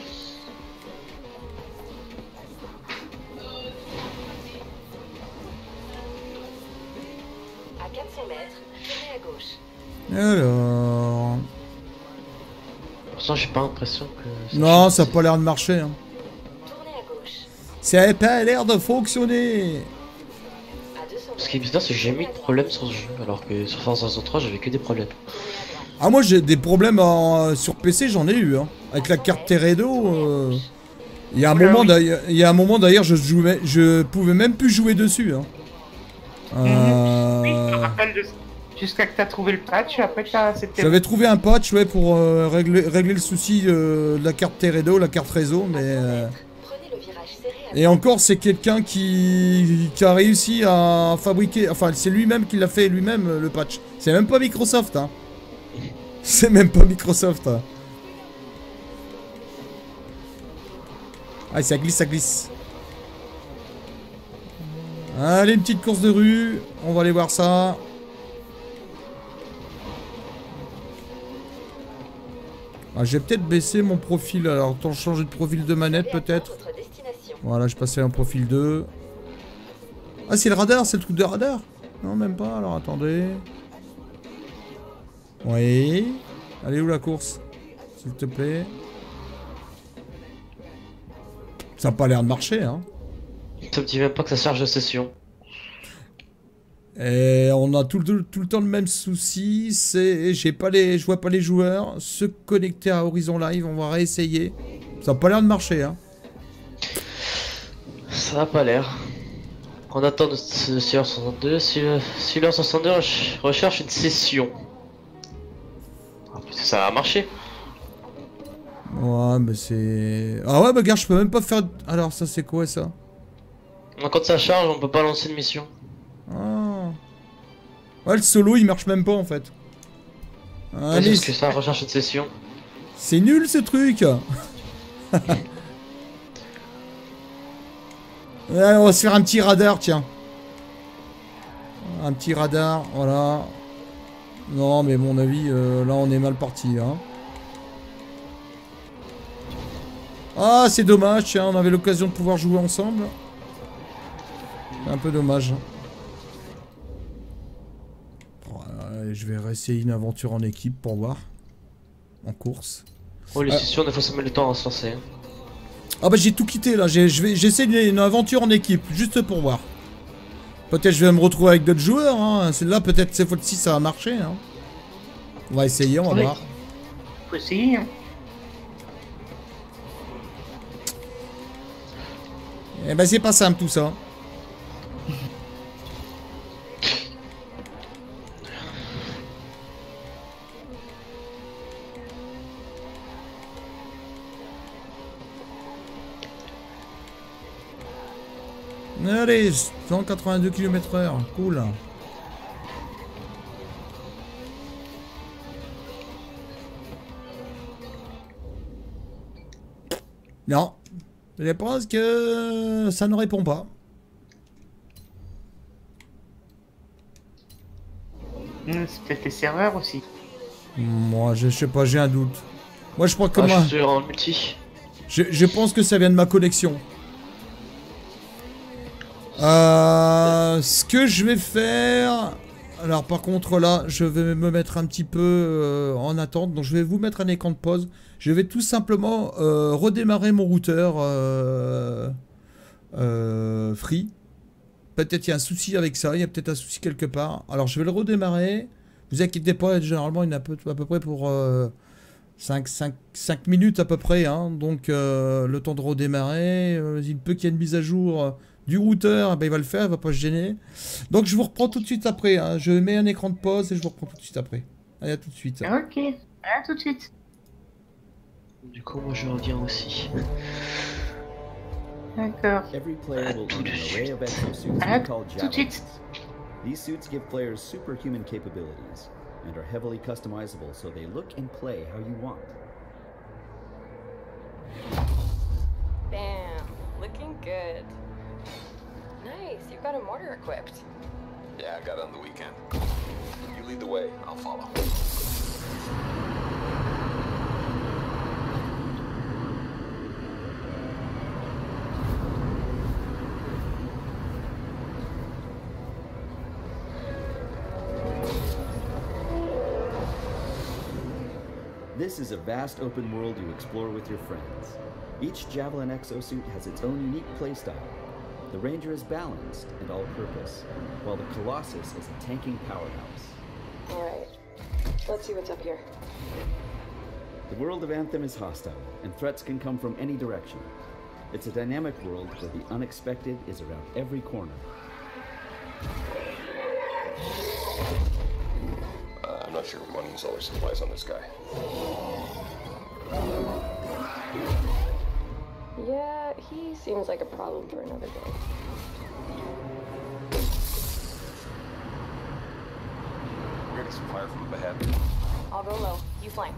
à quatre cents mètres, tournez à gauche. Alors... Pour l'instant, j'ai pas l'impression que... Non, ça a pas l'air de marcher, hein. Tournez à gauche. Ça a pas l'air de fonctionner. À deux cents Ce qui est mètres, bizarre, c'est que j'ai jamais eu de problème sur ce jeu, alors que sur Forza Horizon trois, j'avais que des problèmes. tournez à droite. Ah moi j'ai des problèmes en- sur P C, j'en ai eu, hein. Avec la carte Teredo... euh, Il y a un Oula, moment oui. d'ailleurs, il y a un moment d'ailleurs, je jouais, je pouvais même plus jouer dessus, hein. Oui, je me Euh... rappelle de ça. Je jusqu'à que t'as trouvé le patch, après t'as... c'était... J'avais trouvé un patch ouais, pour euh, régler, régler le souci euh, de la carte Teredo, la carte réseau, mais... euh, Prenez le virage serré à Et encore, c'est quelqu'un qui... qui a réussi à fabriquer... Enfin, c'est lui-même qui l'a fait lui-même, le patch. C'est même pas Microsoft, hein. C'est même pas Microsoft, hein. Ah, ça glisse, ça glisse. Allez, une petite course de rue. On va aller voir ça. Ah, j'ai peut-être baissé mon profil. Alors, autant changer de profil de manette, peut-être. Voilà, je passais en profil deux. Ah, c'est le radar, c'est le truc de radar? Non, même pas. Alors, attendez. Oui. Allez, où la course? S'il te plaît. Ça n'a pas l'air de marcher, hein. Ça me dit même pas que ça charge de session. Et on a tout, le- tout le temps le même souci, c'est j'ai pas les, je vois pas les joueurs se connecter à Horizon Live. On va réessayer. Ça n'a pas l'air de marcher, hein. Ça n'a pas l'air. On attend de Sealer soixante-deux. Sealer soixante-deux rech- recherche une session. Ah, peut-être que ça a marché. Ouais, mais c'est... Ah ouais, bah regarde, je peux même pas faire... Alors, ça, c'est quoi, ça? Donc, quand ça charge, on peut pas lancer de mission. Ah. Ouais, le solo, il marche même pas, en fait. Allez, Est-ce que ça recherche une session? c'est nul, ce truc. Ouais, on va se faire un petit radar, tiens. Un petit radar, voilà. Non, mais à mon avis, euh, là, on est mal parti, hein. Ah, c'est dommage, tiens, on avait l'occasion de pouvoir jouer ensemble. C'est un peu dommage. Ouais, je vais réessayer une aventure en équipe pour voir. En course. Oh, les Ah. sessions, des fois, ça met le temps à se lancer. Ah bah j'ai tout quitté là, j'ai- je vais- j'essaie une, une aventure en équipe, juste pour voir. Peut-être je vais me retrouver avec d'autres joueurs, hein. Celle-là, peut-être cette fois-ci ça va marcher, hein. On va essayer, on va Oui. voir. Faut essayer, hein. Eh ben c'est pas simple tout ça. Allez, cent quatre-vingt-deux kilomètres heure, cool. Non, je pense que ça ne répond pas. Hmm, c'est peut-être les serveurs aussi. Moi, je, je sais pas, j'ai un doute. Moi, je crois que Ah, moi, je suis en multi. je, je pense que ça vient de ma connexion. Euh, ce que je vais faire... Alors par contre là, je vais me mettre un petit peu euh, en attente. Donc je vais vous mettre un écran de pause. Je vais tout simplement euh, redémarrer mon routeur euh, euh, Free. Peut-être il y a un souci avec ça, il y a peut-être un souci quelque part. Alors je vais le redémarrer. Vous inquiétez pas, généralement il y en a à peu, à peu près pour euh, cinq minutes à peu près. Hein. Donc euh, le temps de redémarrer. Euh, il peut qu'il y ait une mise à jour... Euh, du routeur, ben il va le faire, il va pas se gêner. Donc je vous reprends tout de suite après. Hein. Je mets un écran de pause et je vous reprends tout de suite après. Allez, à tout de suite. Ok, à tout de suite. Du coup, moi, je reviens aussi. D'accord. Every player will own an array of exosuits Ah, we call tout de suite. Javelins. These suits give players superhuman capabilities and are heavily customizable so they look and play how you want. Bam. Looking good. Nice, you've got a mortar equipped. Yeah, I got it on the weekend. You lead the way, I'll follow. This is a vast open world you explore with your friends. Each Javelin exosuit has its own unique playstyle. The Ranger is balanced and all-purpose, while the Colossus is a tanking powerhouse. Alright, let's see what's up here. The world of Anthem is hostile, and threats can come from any direction. It's a dynamic world where the unexpected is around every corner. not sure money and solar supplies on this guy. Yeah, he seems like a problem for another day. We're getting some fire from up ahead. I'll go low. You flank.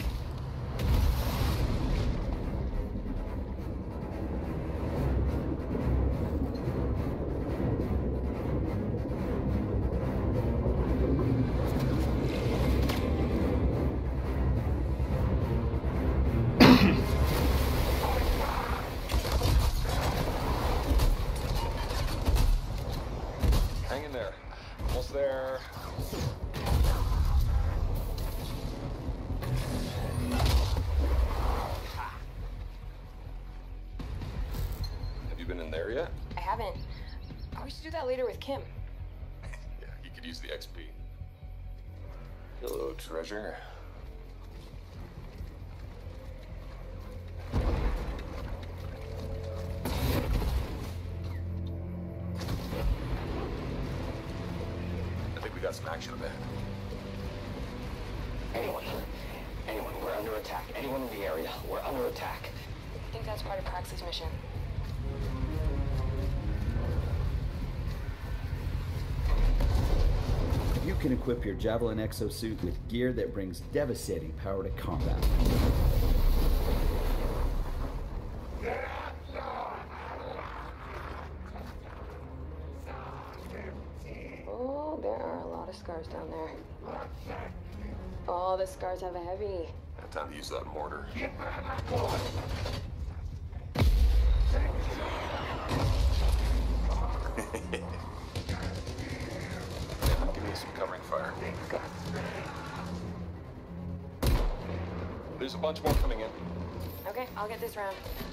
Hang in there. Almost there. Have you been in there yet? I haven't. We should do that later with Kim. Yeah, he could use the X P. Hello, treasure. I think we got some action ahead. Anyone, anyone, we're under attack. Anyone in the area, we're under attack. I think that's part of Praxis' mission. You can equip your Javelin exosuit with gear that brings devastating power to combat. Oh, there are a lot of scars down there. Oh, the scars have a heavy. Had time to use that mortar. Give me some covering fire. There's a bunch more coming in. Okay, I'll get this round.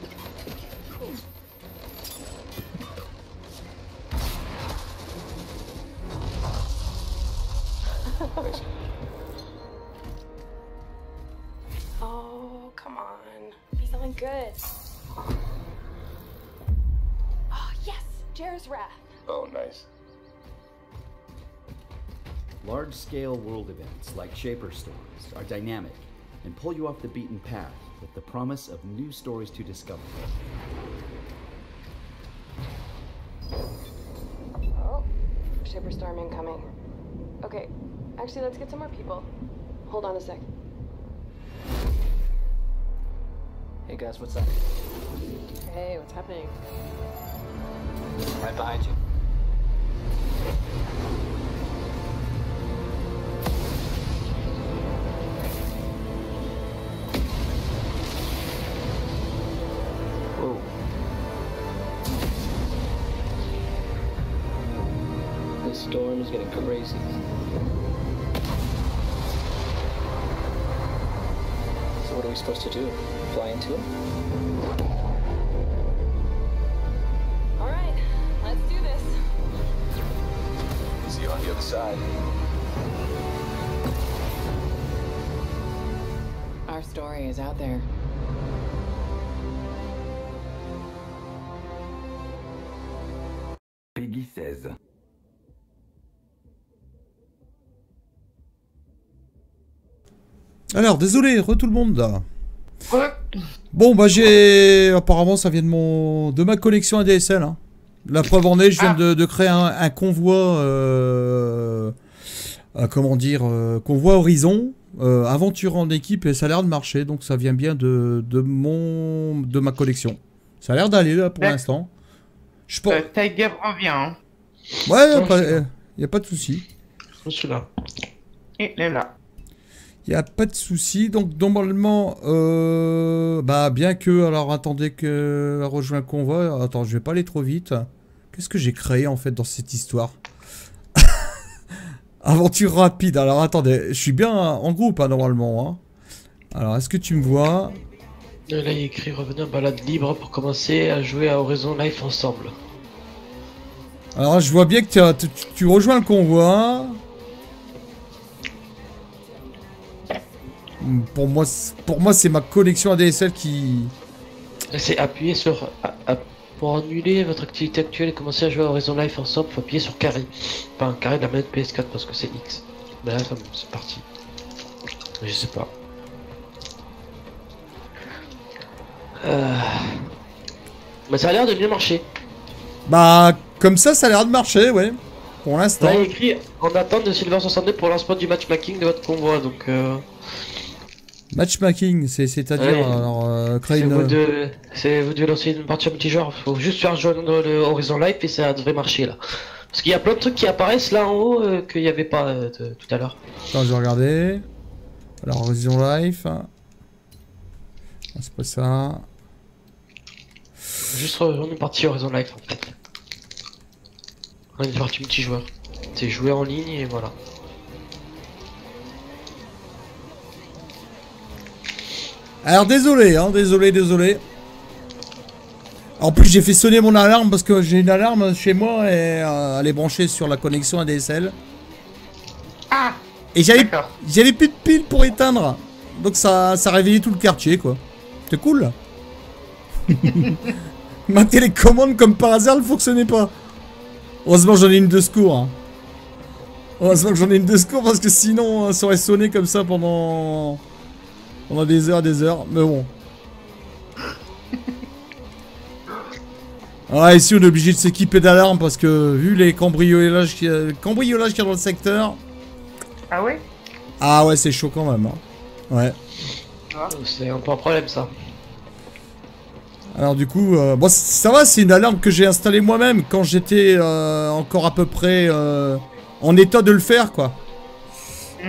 Oh, come on. Be something good. Oh, yes! Jar's Wrath. Oh, nice. Large-scale world events like Shaper Storms are dynamic and pull you off the beaten path with the promise of new stories to discover. Oh, Shaper Storm incoming. Okay, actually, let's get some more people. Hold on a sec. Hey guys, what's up? Hey, what's happening? Right behind you. Whoa. This storm is getting crazy. So what are we supposed to do? Fly into it? All right, let's do this. See you on the other side. Our story is out there. Peggy seize. Alors, désolé, re tout le monde là. Bon, bah j'ai... Apparemment, ça vient de mon... de ma collection A D S L. Hein. La preuve en est, je viens ah. de, de créer un, un convoi... Euh... Euh, comment dire euh, Convoi Horizon, euh, aventure en équipe, et ça a l'air de marcher. Donc ça vient bien de, de, mon... de ma collection. Ça a l'air d'aller là pour l'instant. Je pense... Euh, Tiger revient. Hein. Ouais, il n'y a, a pas de souci. Je suis là. Et il est là. Il n'y a pas de souci, donc normalement, euh, bah bien que, alors attendez que rejoint le convoi, attends, je vais pas aller trop vite. Qu'est-ce que j'ai créé en fait dans cette histoire? Aventure rapide, alors attendez, je suis bien en groupe hein, normalement. Hein. Alors, est-ce que tu me vois? Là, il est écrit revenir balade libre pour commencer à jouer à Horizon Life ensemble. Alors, je vois bien que tu, tu rejoins le convoi. Pour moi, pour moi c'est ma collection A D S L qui... C'est appuyer sur... A, a, pour annuler votre activité actuelle et commencer à jouer à Horizon Life ensemble, faut appuyer sur carré. Pas un carré de la manette P S quatre parce que c'est X. Mais là, c'est parti. Je sais pas. Euh... Mais ça a l'air de bien marcher. Bah, comme ça, ça a l'air de marcher, ouais. Pour l'instant. Là, il y a écrit en attente de Silver soixante-deux pour lancement du matchmaking de votre convoi, donc euh... Matchmaking, c'est-à-dire, ouais. alors, euh, créer C'est une... vous, de... vous devez lancer une partie multijoueur, faut juste faire joindre le Horizon Live et ça devrait marcher là. Parce qu'il y a plein de trucs qui apparaissent là en haut euh, qu'il n'y avait pas euh, de, tout à l'heure. Attends, je vais regarder. Alors, Horizon Live. Ah, c'est pas ça. Juste rejoindre une partie Horizon Live en fait. Une partie multijoueur. C'est jouer en ligne et voilà. Alors désolé, hein, désolé, désolé. En plus j'ai fait sonner mon alarme parce que j'ai une alarme chez moi et euh, elle est branchée sur la connexion A D S L. Ah. Et j'avais j'avais plus de piles pour éteindre. Donc ça, ça réveillait tout le quartier quoi. C'est cool. Ma télécommande comme par hasard ne fonctionnait pas. Heureusement j'en ai une de secours. Hein. Heureusement que j'en ai une de secours parce que sinon ça aurait sonné comme ça pendant... Pendant des heures, des heures, mais bon. Ah, ici on est obligé de s'équiper d'alarme parce que vu les cambriolages qu'il y a, cambriolages qu'il y a dans le secteur. Ah ouais? Ah ouais, c'est chaud quand même. Hein. Ouais. Ah. C'est un peu un problème ça. Alors du coup, euh, bon ça va, c'est une alarme que j'ai installée moi-même quand j'étais euh, encore à peu près euh, en état de le faire quoi. Mm.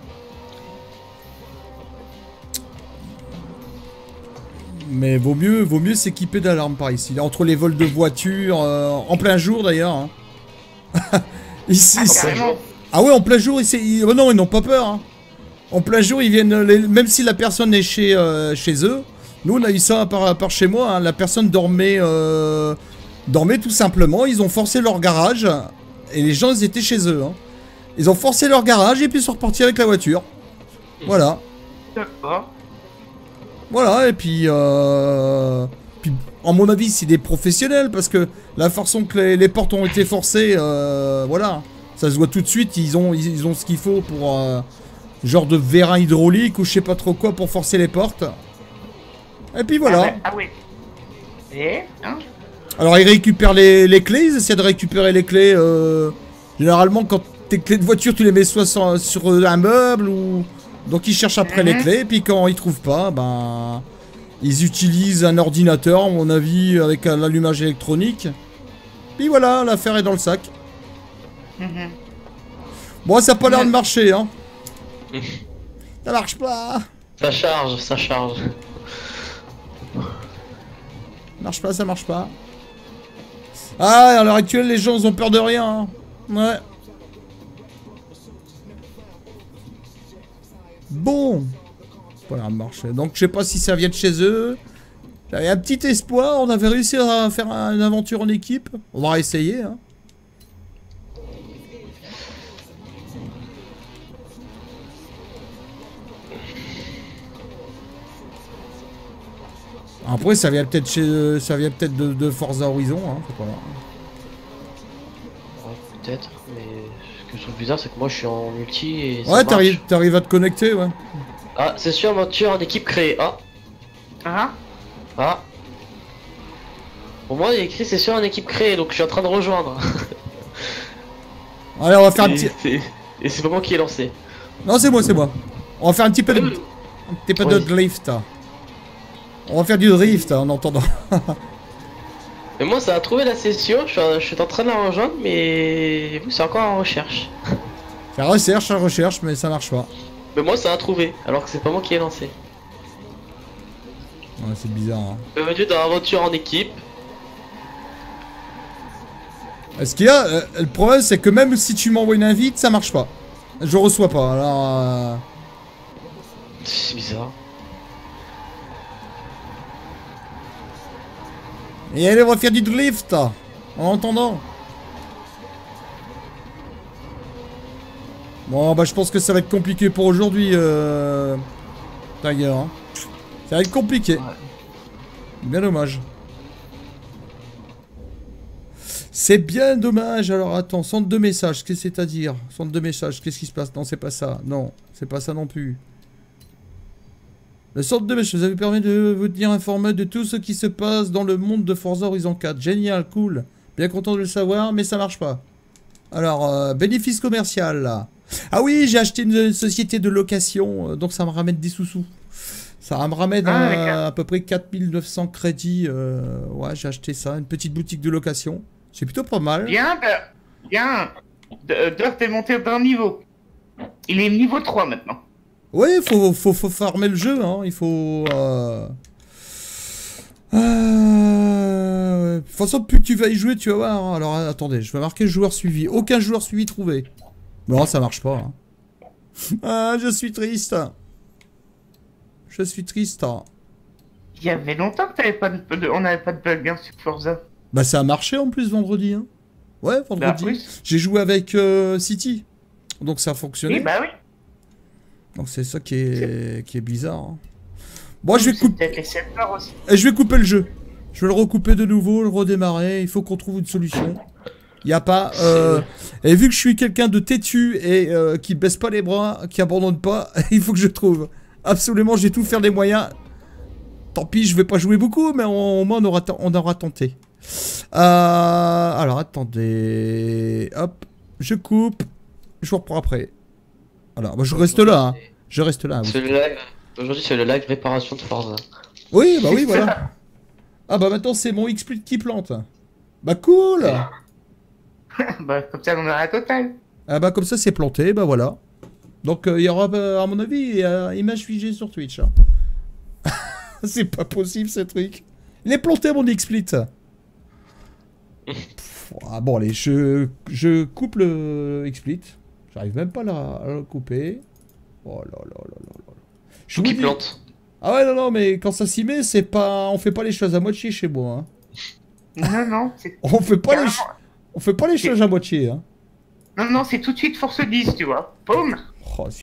Mais vaut mieux, vaut mieux s'équiper d'alarmes par ici. Entre les vols de voitures, euh, en plein jour d'ailleurs. Hein. Ici, ah, ah ouais, en plein jour, ici, ils... oh non, ils n'ont pas peur. Hein. En plein jour, ils viennent, les... même si la personne est chez, euh, chez eux. Nous, on a eu ça par, par chez moi. Hein. La personne dormait, euh... dormait tout simplement. Ils ont forcé leur garage et les gens, ils étaient chez eux. Hein. Ils ont forcé leur garage et puis ils sont repartis avec la voiture. Voilà. D'accord. Voilà, et puis, euh... puis, en mon avis, c'est des professionnels, parce que la façon que les, les portes ont été forcées, euh, voilà, ça se voit tout de suite, ils ont, ils, ils ont ce qu'il faut pour, euh, genre de vérin hydraulique, ou je sais pas trop quoi, pour forcer les portes. Et puis voilà. Ah, ouais. Ah oui. Et, hein? Alors, ils récupèrent les, les clés, ils essaient de récupérer les clés, euh... généralement, quand tes clés de voiture, tu les mets soit sur, sur un meuble, ou... Donc ils cherchent après mm-hmm. les clés, et puis quand ils trouvent pas, ben... Ils utilisent un ordinateur, à mon avis, avec l'allumage électronique. Puis voilà, l'affaire est dans le sac. Mm-hmm. Bon, ça a pas l'air de marcher, hein. Ça marche pas. Ça charge, ça charge. Marche pas, ça marche pas. Ah, à l'heure actuelle, les gens ils ont peur de rien. Hein. Ouais. Bon. Voilà, ça marche. Donc, je sais pas si ça vient de chez eux. J'avais un petit espoir. On avait réussi à faire une aventure en équipe. On va essayer. Hein. Après, ça vient peut-être chez, ça vient peut-être de, de Forza Horizon. Hein, c'est pas là. Ouais, peut-être. Mais ce que je trouve bizarre, c'est que moi, je suis en multi et. Ouais, t'arrives, t'arrives à te connecter, ouais. Ah, c'est sûr, aventure en équipe créée. Ah. Ah. Ah. Pour moi, il y a écrit c'est sûr en équipe créée, donc je suis en train de rejoindre. Allez, on va faire un petit. Et c'est pas moi qui ai lancé. Non, c'est moi, c'est moi. On va faire un petit peu de. Un petit peu de drift. On va faire du drift en entendant. Mais moi, ça a trouvé la session, je suis, en, je suis en train de la rejoindre, mais vous, c'est encore en recherche. Ça recherche, ça recherche, mais ça marche pas. Mais moi, ça a trouvé, alors que c'est pas moi qui ai lancé. Ouais, c'est bizarre. Hein. Bienvenue dans l'aventure en équipe. Ce qu'il y a, euh, le problème, c'est que même si tu m'envoies une invite, ça marche pas. Je reçois pas, alors. Euh... C'est bizarre. Et allez, on va faire du drift en entendant. Bon, bah je pense que ça va être compliqué pour aujourd'hui, euh... Tiger. Hein. Ça va être compliqué. Ouais. Bien dommage. C'est bien dommage. Alors attends, centre de message, qu'est-ce que c'est à dire? Centre de message, qu'est-ce qui se passe? Non, c'est pas ça. Non, c'est pas ça non plus. Le centre de mèche vous avez permis de vous tenir informé de tout ce qui se passe dans le monde de Forza Horizon quatre. Génial, cool. Bien content de le savoir, mais ça marche pas. Alors, euh, bénéfice commercial, là. Ah oui, j'ai acheté une société de location, euh, donc ça me ramène des sous-sous. Ça me ramène Ah, à, à peu près quatre mille neuf cents crédits. Euh, ouais, j'ai acheté ça, une petite boutique de location. C'est plutôt pas mal. Bien, bah, bien. Dirt est monté d'un niveau. Il est niveau trois maintenant. Oui, il faut, faut, faut farmer le jeu, hein. Il faut... Euh... Euh... De toute façon, plus tu vas y jouer, tu vas voir. Hein. Alors, attendez, je vais marquer joueur suivi. Aucun joueur suivi trouvé. Non, ça marche pas. Hein. Ah, je suis triste. Je suis triste. Il y avait longtemps que t'avais pas de, de- on n'avait pas de bug hein, sur Forza. Bah, ça a marché en plus vendredi. Hein. Ouais, vendredi. Bah, oui. J'ai joué avec euh, City. Donc, ça a fonctionné. Oui, bah oui. Donc, c'est ça qui est, qui est bizarre. Hein. Bon, je vais C'est couper. peut-être les serveurs aussi. Et je vais couper le jeu. Je vais le recouper de nouveau, le redémarrer. Il faut qu'on trouve une solution. Il n'y a pas... Euh... Et vu que je suis quelqu'un de têtu et euh, qui baisse pas les bras, qui abandonne pas, il faut que je trouve. Absolument, je vais tout faire les moyens. Tant pis, je vais pas jouer beaucoup, mais au moins on aura, on aura tenté. Euh... Alors, attendez... Hop, je coupe. Je vous reprends après. Alors, moi, je reste là. Hein. Je reste là. Oui. C'est le live. Aujourd'hui, c'est le live réparation de Forza. Oui, bah oui, voilà. Ah bah maintenant, c'est mon X-Split qui plante. Bah cool. Bah, comme ça, on a la totale. Ah bah comme ça, c'est planté, bah voilà. Donc, il euh, y aura, euh, à mon avis, euh, image figée sur Twitch. Hein. C'est pas possible, ce truc. Il est planté, mon X-Split. Ah bon, allez, je, je coupe le X-Split. J'arrive même pas à, la, à le couper. Oh là là là là là. Je Qui vous dis- plante. Ah ouais, non, non, mais quand ça s'y met, c'est pas... On fait pas les choses à moitié chez moi. Hein. Non, non, c'est... On fait pas les... Carrément. ch- On fait pas les choses à moitié. Hein. Non, non, c'est tout de suite force dix, tu vois. Boum.